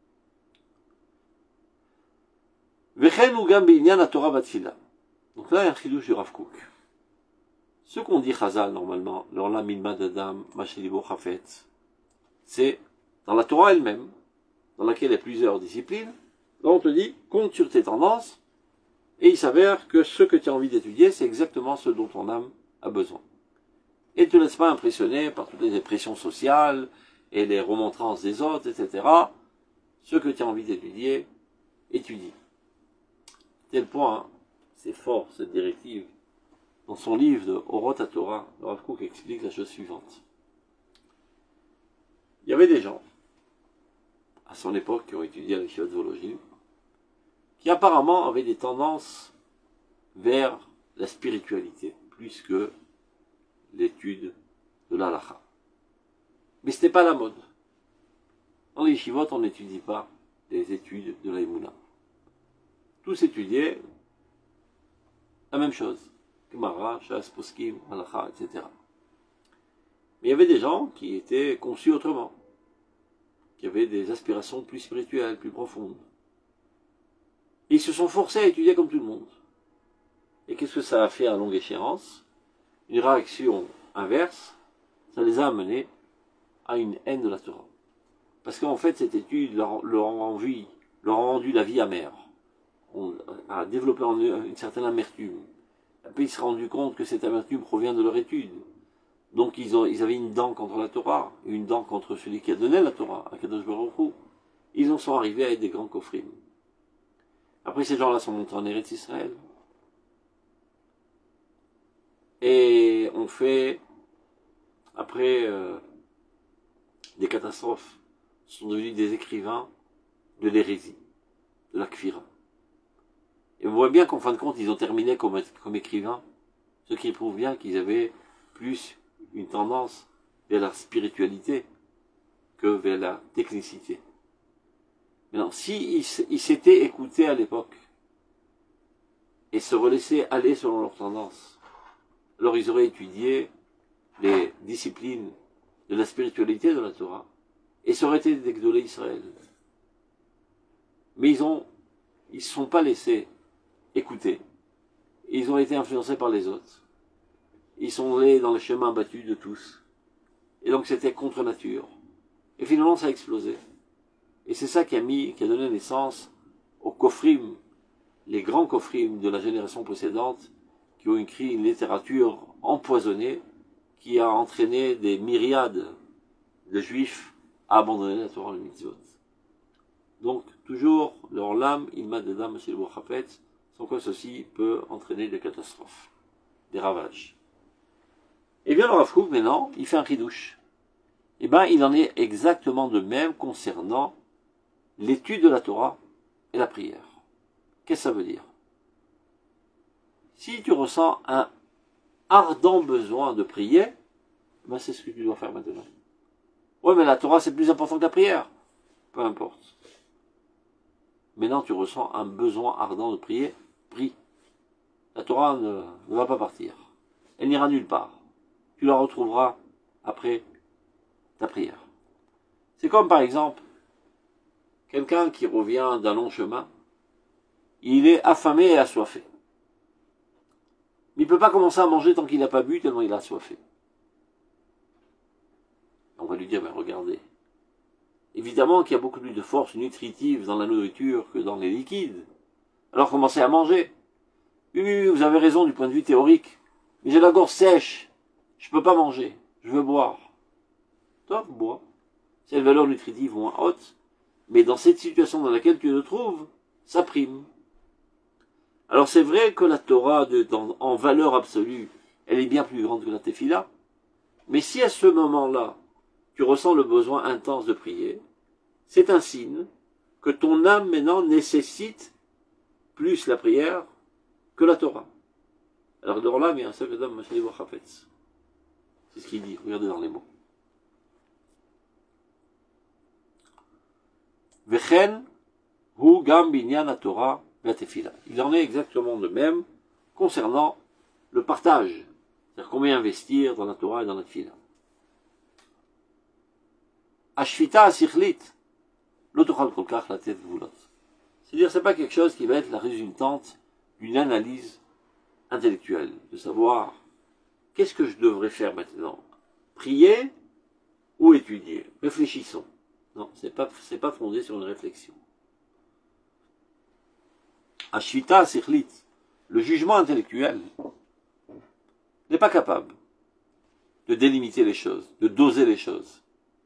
Donc là, il y a un chidouche du Rav Kook. Ce qu'on dit Chazal, normalement, l'Olam Ilmad Adam, Mashelibo Chafetz, c'est dans la Torah elle-même, dans laquelle il y a plusieurs disciplines, là on te dit, compte sur tes tendances, et il s'avère que ce que tu as envie d'étudier, c'est exactement ce dont ton âme a besoin. Et ne te laisse pas impressionner par toutes les pressions sociales, et les remontrances des autres, etc. Ce que tu as envie d'étudier, étudie. Tel point, c'est fort cette directive. Dans son livre de Orot HaTorah, le Rav Kook explique la chose suivante. Il y avait des gens, à son époque, qui ont étudié à l'Yeshivat Volojim, qui apparemment avaient des tendances vers la spiritualité, plus que l'étude de l'halakha. Mais ce n'était pas la mode. Dans les yeshivot, on n'étudie pas les études de la Emouna. Tous étudiaient la même chose. Gemara, Shas, Poskim, Halakha, etc. Mais il y avait des gens qui étaient conçus autrement, qui avaient des aspirations plus spirituelles, plus profondes. Et ils se sont forcés à étudier comme tout le monde. Et qu'est-ce que ça a fait à longue échéance? Une réaction inverse, ça les a amenés à une haine de la Torah. Parce qu'en fait, cette étude leur a rendu la vie amère. On a développé en eux une certaine amertume. Après, ils se sont rendus compte que cette amertume provient de leur étude. Donc, ils avaient une dent contre la Torah, une dent contre celui qui a donné la Torah, Akadosh Baruch Hu. Ils en sont arrivés à être des grands kofrim. Après, ces gens-là sont montés en Eretz Israël. Et on fait, après des catastrophes, sont devenus des écrivains de l'hérésie, de la kfira. Et on voit bien qu'en fin de compte, ils ont terminé comme écrivains, ce qui prouve bien qu'ils avaient plus une tendance vers la spiritualité que vers la technicité. Maintenant, s'ils s'étaient écoutés à l'époque et se relaissaient aller selon leur tendance, alors ils auraient étudié les disciplines de la spiritualité de la Torah et ça aurait été des Gdolei Israël. Mais ils se sont pas laissés écouter. Ils ont été influencés par les autres. Ils sont allés dans le chemin battu de tous. Et donc c'était contre nature. Et finalement ça a explosé. Et c'est ça qui a donné naissance aux kofrim, les grands kofrim de la génération précédente, qui ont écrit une littérature empoisonnée, qui a entraîné des myriades de juifs à abandonner la Torah et le mitzvot. Donc, toujours, leur lame, ilma de dam chez le Chafetz, sans quoi ceci peut entraîner des catastrophes, des ravages. Et bien, le Rav Kook, maintenant, il fait un chidouche. Et bien, il en est exactement de même concernant l'étude de la Torah et la prière. Qu'est-ce que ça veut dire? Si tu ressens un ardent besoin de prier, ben c'est ce que tu dois faire maintenant. Ouais, mais la Torah, c'est plus important que la prière. Peu importe. Maintenant, tu ressens un besoin ardent de prier, prie. La Torah ne va pas partir. Elle n'ira nulle part. Tu la retrouveras après ta prière. C'est comme par exemple, quelqu'un qui revient d'un long chemin, il est affamé et assoiffé. Mais il ne peut pas commencer à manger tant qu'il n'a pas bu, tellement il a assoiffé. On va lui dire, ben regardez, évidemment qu'il y a beaucoup plus de force nutritive dans la nourriture que dans les liquides. Alors commencez à manger. Oui, vous avez raison du point de vue théorique, mais j'ai la gorge sèche, je ne peux pas manger, je veux boire. Toi, bois. C'est une valeur nutritive moins haute, mais dans cette situation dans laquelle tu te trouves, ça prime. Alors c'est vrai que la Torah, en valeur absolue, elle est bien plus grande que la Tefila, mais si à ce moment-là, tu ressens le besoin intense de prier, c'est un signe que ton âme maintenant nécessite plus la prière que la Torah. Alors dans l'âme, il y a un seul d'âme, c'est ce qu'il dit, regardez dans les mots. Vechen hu gam binyan haTorah ve'atefila. Il en est exactement de même concernant le partage, c'est-à-dire combien investir dans la Torah et dans la Tefila. Ashvita asichlit, lo tochal kol kach latet gvulot. C'est-à-dire, c'est pas quelque chose qui va être la résultante d'une analyse intellectuelle, de savoir qu'est-ce que je devrais faire maintenant, prier ou étudier. Réfléchissons. Non, c'est pas fondé sur une réflexion. Ashvita asichlit, le jugement intellectuel n'est pas capable de délimiter les choses, de doser les choses.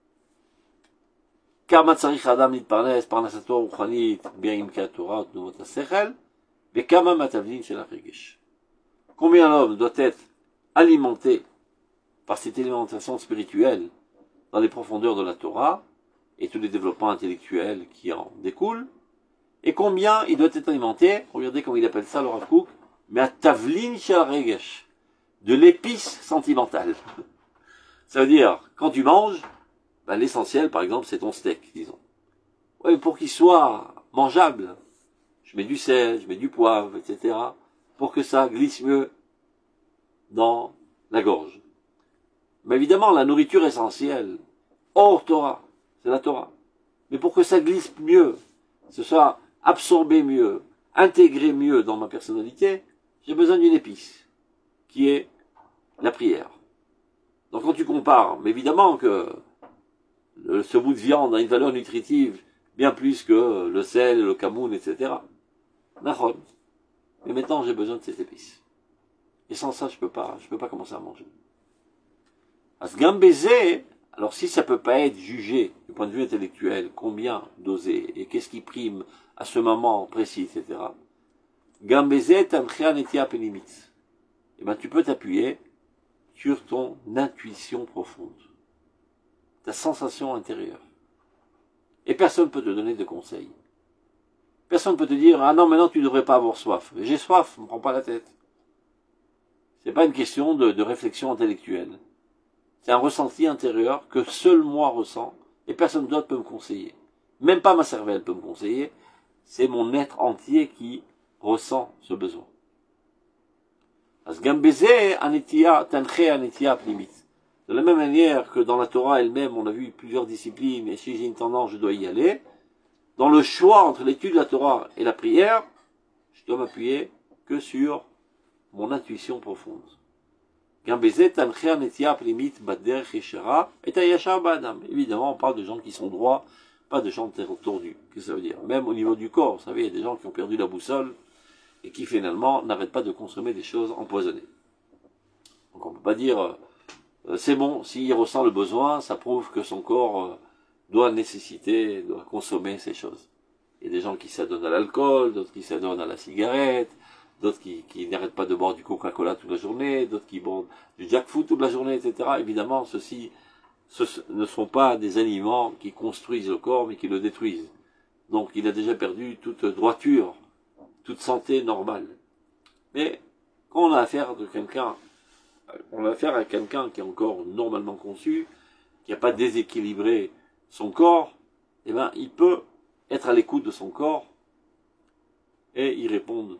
כמה צריך האדם להתפרנס, פרנסתו הרוחנית, בעמקי התורה ותנועות השכל, וכמה מהתבנין של הרגש. Combien l'homme doit être alimenté par cette alimentation spirituelle dans les profondeurs de la Torah et tous les développements intellectuels qui en découlent, et combien il doit être alimenté, regardez comme il appelle ça le Rav Kook, mais à tavlin shel haregesh, de l'épice sentimentale. Ça veut dire, quand tu manges, ben, l'essentiel, par exemple, c'est ton steak, disons. Ouais, pour qu'il soit mangeable, je mets du sel, je mets du poivre, etc., pour que ça glisse mieux dans la gorge. Mais évidemment, la nourriture essentielle, hors Torah, c'est la Torah. Mais pour que ça glisse mieux, que ce soit absorbé mieux, intégré mieux dans ma personnalité, j'ai besoin d'une épice, qui est la prière. Donc quand tu compares, mais évidemment que ce bout de viande a une valeur nutritive bien plus que le sel, le camoun, etc. Nachon. Mais maintenant, j'ai besoin de cette épice. Et sans ça, je peux pas commencer à manger. Asgam baiser, alors si ça peut pas être jugé du point de vue intellectuel, combien doser et qu'est-ce qui prime à ce moment précis, etc. Gambézé tamchia netia penimit. Eh ben, tu peux t'appuyer sur ton intuition profonde. Ta sensation intérieure. Et personne ne peut te donner de conseils. Personne ne peut te dire, ah non, maintenant tu ne devrais pas avoir soif. J'ai soif, ne me prends pas la tête. C'est pas une question de réflexion intellectuelle. C'est un ressenti intérieur que seul moi ressens et personne d'autre peut me conseiller. Même pas ma cervelle peut me conseiller. C'est mon être entier qui ressent ce besoin. De la même manière que dans la Torah elle-même, on a vu plusieurs disciplines, et si j'ai une tendance, je dois y aller. Dans le choix entre l'étude de la Torah et la prière, je dois m'appuyer que sur mon intuition profonde. Évidemment, on parle de gens qui sont droits, pas de gens tordus. Qu'est-ce que ça veut dire? Même au niveau du corps, vous savez, il y a des gens qui ont perdu la boussole et qui finalement n'arrêtent pas de consommer des choses empoisonnées. Donc on ne peut pas dire... c'est bon, s'il ressent le besoin, ça prouve que son corps doit consommer ces choses. Il y a des gens qui s'adonnent à l'alcool, d'autres qui s'adonnent à la cigarette, d'autres qui n'arrêtent pas de boire du Coca-Cola toute la journée, d'autres qui boivent du jackfruit toute la journée, etc. Évidemment, ce ne sont pas des aliments qui construisent le corps, mais qui le détruisent. Donc il a déjà perdu toute droiture, toute santé normale. Mais quand on a affaire de quelqu'un on a affaire à quelqu'un qui est encore normalement conçu, qui n'a pas déséquilibré son corps, eh ben, il peut être à l'écoute de son corps et y répondre.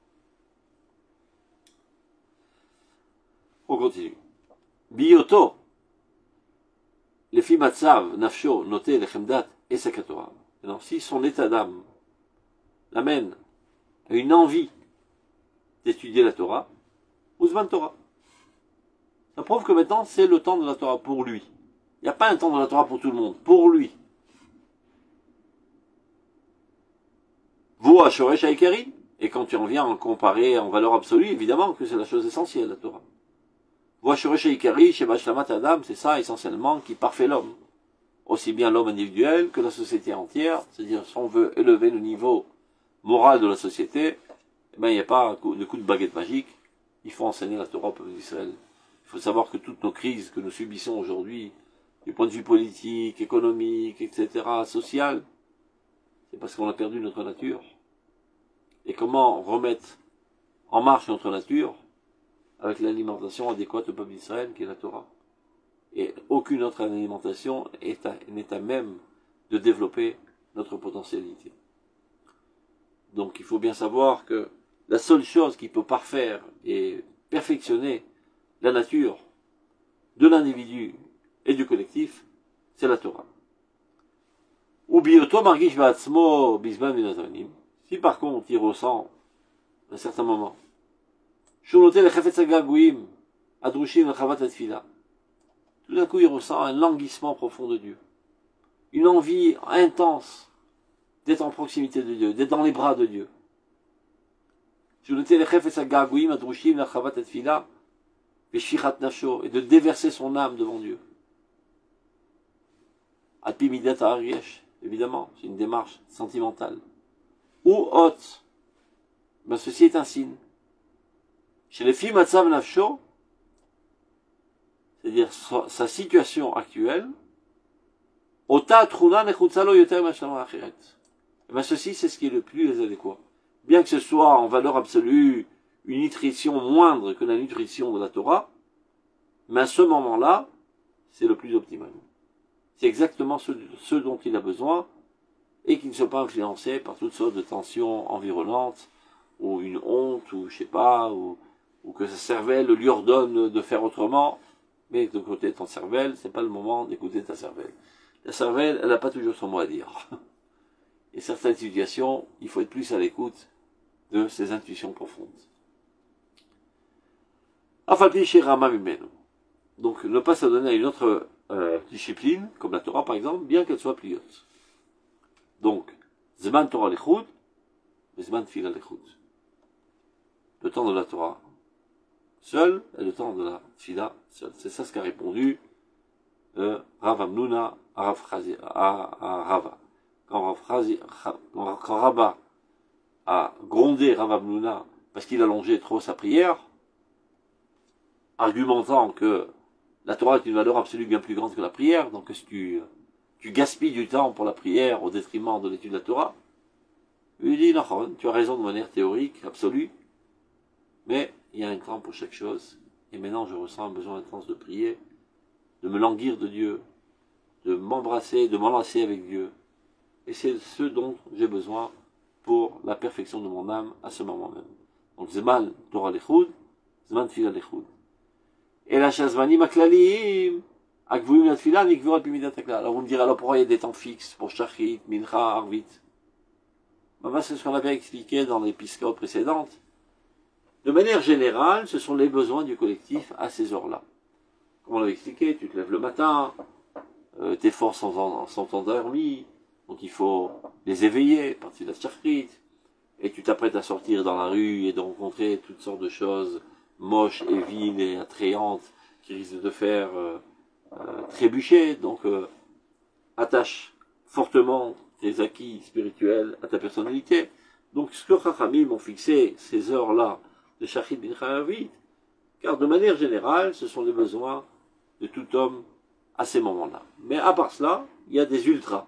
On continue. Bioto, les filles matzav, nafsho, noté, les chemdat et sakatora. Alors, si son état d'âme l'amène à une envie d'étudier la Torah, Ouzman Torah. Ça prouve que maintenant, c'est le temps de la Torah pour lui. Il n'y a pas un temps de la Torah pour tout le monde, pour lui. Voa Shoresh Aikari, et quand tu en viens en comparer en valeur absolue, évidemment que c'est la chose essentielle, la Torah. Voa Shoresh Aikari, Sheba Shlamat Adam, c'est ça essentiellement qui parfait l'homme. Aussi bien l'homme individuel que la société entière, c'est-à-dire si on veut élever le niveau moral de la société, eh ben, il n'y a pas de coup de baguette magique, il faut enseigner la Torah au peuple d'Israël. Il faut savoir que toutes nos crises que nous subissons aujourd'hui, du point de vue politique, économique, etc., social, c'est parce qu'on a perdu notre nature. Et comment remettre en marche notre nature avec l'alimentation adéquate au peuple d'Israël, qui est la Torah. Et aucune autre alimentation n'est à même de développer notre potentialité. Donc il faut bien savoir que la seule chose qui peut parfaire et perfectionner la nature de l'individu et du collectif, c'est la Torah. Ou bioto margish ba'atzmo bisman minatonim. Si par contre il ressent à un certain moment, shunoté le chafetz hagagouim adrushim lechavat atfila, tout d'un coup il ressent un languissement profond de Dieu, une envie intense d'être en proximité de Dieu, d'être dans les bras de Dieu. Shunoté le chafetz hagagouim adrushim lechavat atfila veshichat nafsho, et de déverser son âme devant Dieu. Alpi midat ha'aryesh, évidemment, c'est une démarche sentimentale. Ou hot, ben ceci est un signe. Chez les filles matzav nafsho, c'est-à-dire sa situation actuelle, ota truna nechutzalo yoter mashlam acheret. Ben ceci c'est ce qui est le plus adéquat. Bien que ce soit en valeur absolue une nutrition moindre que la nutrition de la Torah, mais à ce moment-là, c'est le plus optimal. C'est exactement ce dont il a besoin, et qui ne soit pas influencé par toutes sortes de tensions environnantes, ou une honte, ou je sais pas, ou que sa cervelle lui ordonne de faire autrement. Mais de côté de ton cervelle, c'est pas le moment d'écouter ta cervelle. La cervelle, elle n'a pas toujours son mot à dire. Et certaines situations, il faut être plus à l'écoute de ses intuitions profondes. Afalpi chez Rama Mimeno. Donc, ne pas s'adonner à une autre discipline, comme la Torah par exemple, bien qu'elle soit pliote. Donc, Zman Torah Lechut, Zman Tfila Lechut. Le temps de la Torah seul et le temps de la Tfila seul. C'est ça ce qu'a répondu Rav Amnuna à Rava. Quand Rava a grondé Rav Amnuna parce qu'il allongeait trop sa prière, argumentant que la Torah est une valeur absolue bien plus grande que la prière, donc si tu gaspilles du temps pour la prière au détriment de l'étude de la Torah, il dit, non, tu as raison de manière théorique, absolue, mais il y a un temps pour chaque chose, et maintenant je ressens un besoin intense de prier, de me languir de Dieu, de m'embrasser, de m'enlacer avec Dieu, et c'est ce dont j'ai besoin pour la perfection de mon âme à ce moment même. Donc, Zman Torah Lechud, Zman Tfila Lechud. Et la Shazmanim Aklalim, Akvouim la Tfila, Nikvur Alpimidat Aklal. Alors vous me direz, alors pourquoi il y a des temps fixes pour Shachrit, Mincha, Arvit? Ben, c'est ce qu'on avait expliqué dans l'épisode précédente. De manière générale, ce sont les besoins du collectif à ces heures-là. Comme on l'avait expliqué, tu te lèves le matin, tes forces sont endormies, donc il faut les éveiller, partir de la Shachrit, et tu t'apprêtes à sortir dans la rue et de rencontrer toutes sortes de choses moches et viles et attrayantes qui risquent de faire trébucher. Donc attache fortement tes acquis spirituels à ta personnalité. Donc ce que Chachamim ont fixé ces heures-là de Shachrit bin Charavit, car de manière générale, ce sont les besoins de tout homme à ces moments-là. Mais à part cela, il y a des ultras.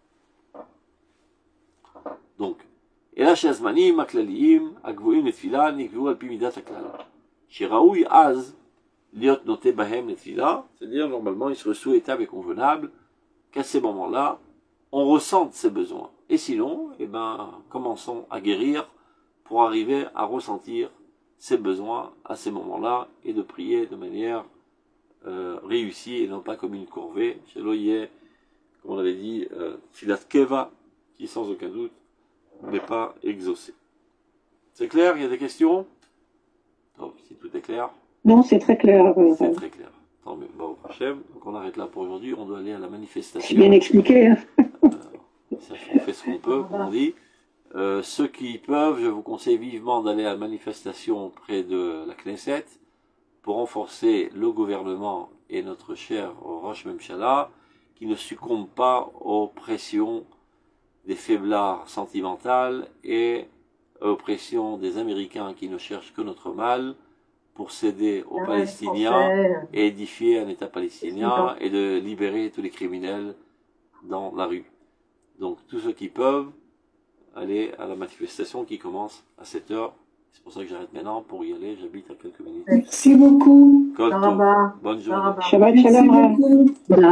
Donc, et là, Shazmanim, Aklaliim, Akvouim et Tfila, Nikvou, Alpi Midat Aklal. Shiraoui Az, liot noté bahem netfila, c'est-à-dire normalement il serait souhaitable et convenable qu'à ces moments-là, on ressente ses besoins. Et sinon, eh ben, commençons à guérir pour arriver à ressentir ses besoins à ces moments-là et de prier de manière réussie et non pas comme une corvée. Chez l'Oyer, comme on l'avait dit, Filat Keva, qui sans aucun doute n'est pas exaucé. C'est clair? Il y a des questions? Oh, si tout est clair. Non, c'est très clair. C'est très clair. Tant mieux. Bon, Hachem, donc on arrête là pour aujourd'hui. On doit aller à la manifestation. C'est bien expliqué. Hein. On fait ce qu'on peut, comme on dit. Ceux qui peuvent, je vous conseille vivement d'aller à la manifestation près de la Knesset pour renforcer le gouvernement et notre cher Rosh Memchala qui ne succombe pas aux pressions des faiblards sentimentales et aux pressions des Américains qui ne cherchent que notre mal pour céder aux Palestiniens et édifier un État palestinien et de libérer tous les criminels dans la rue. Donc tous ceux qui peuvent aller à la manifestation qui commence à 7 heures. C'est pour ça que j'arrête maintenant pour y aller. J'habite à quelques minutes. Merci beaucoup. Bonne journée. Shabbat shalom.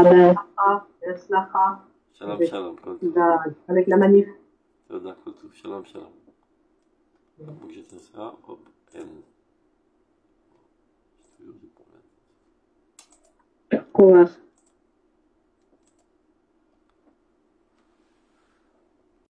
Shalom shalom. Avec la manif. Shalom shalom. Donc j'éteins ça. Hop. Toujours des problèmes. Au revoir.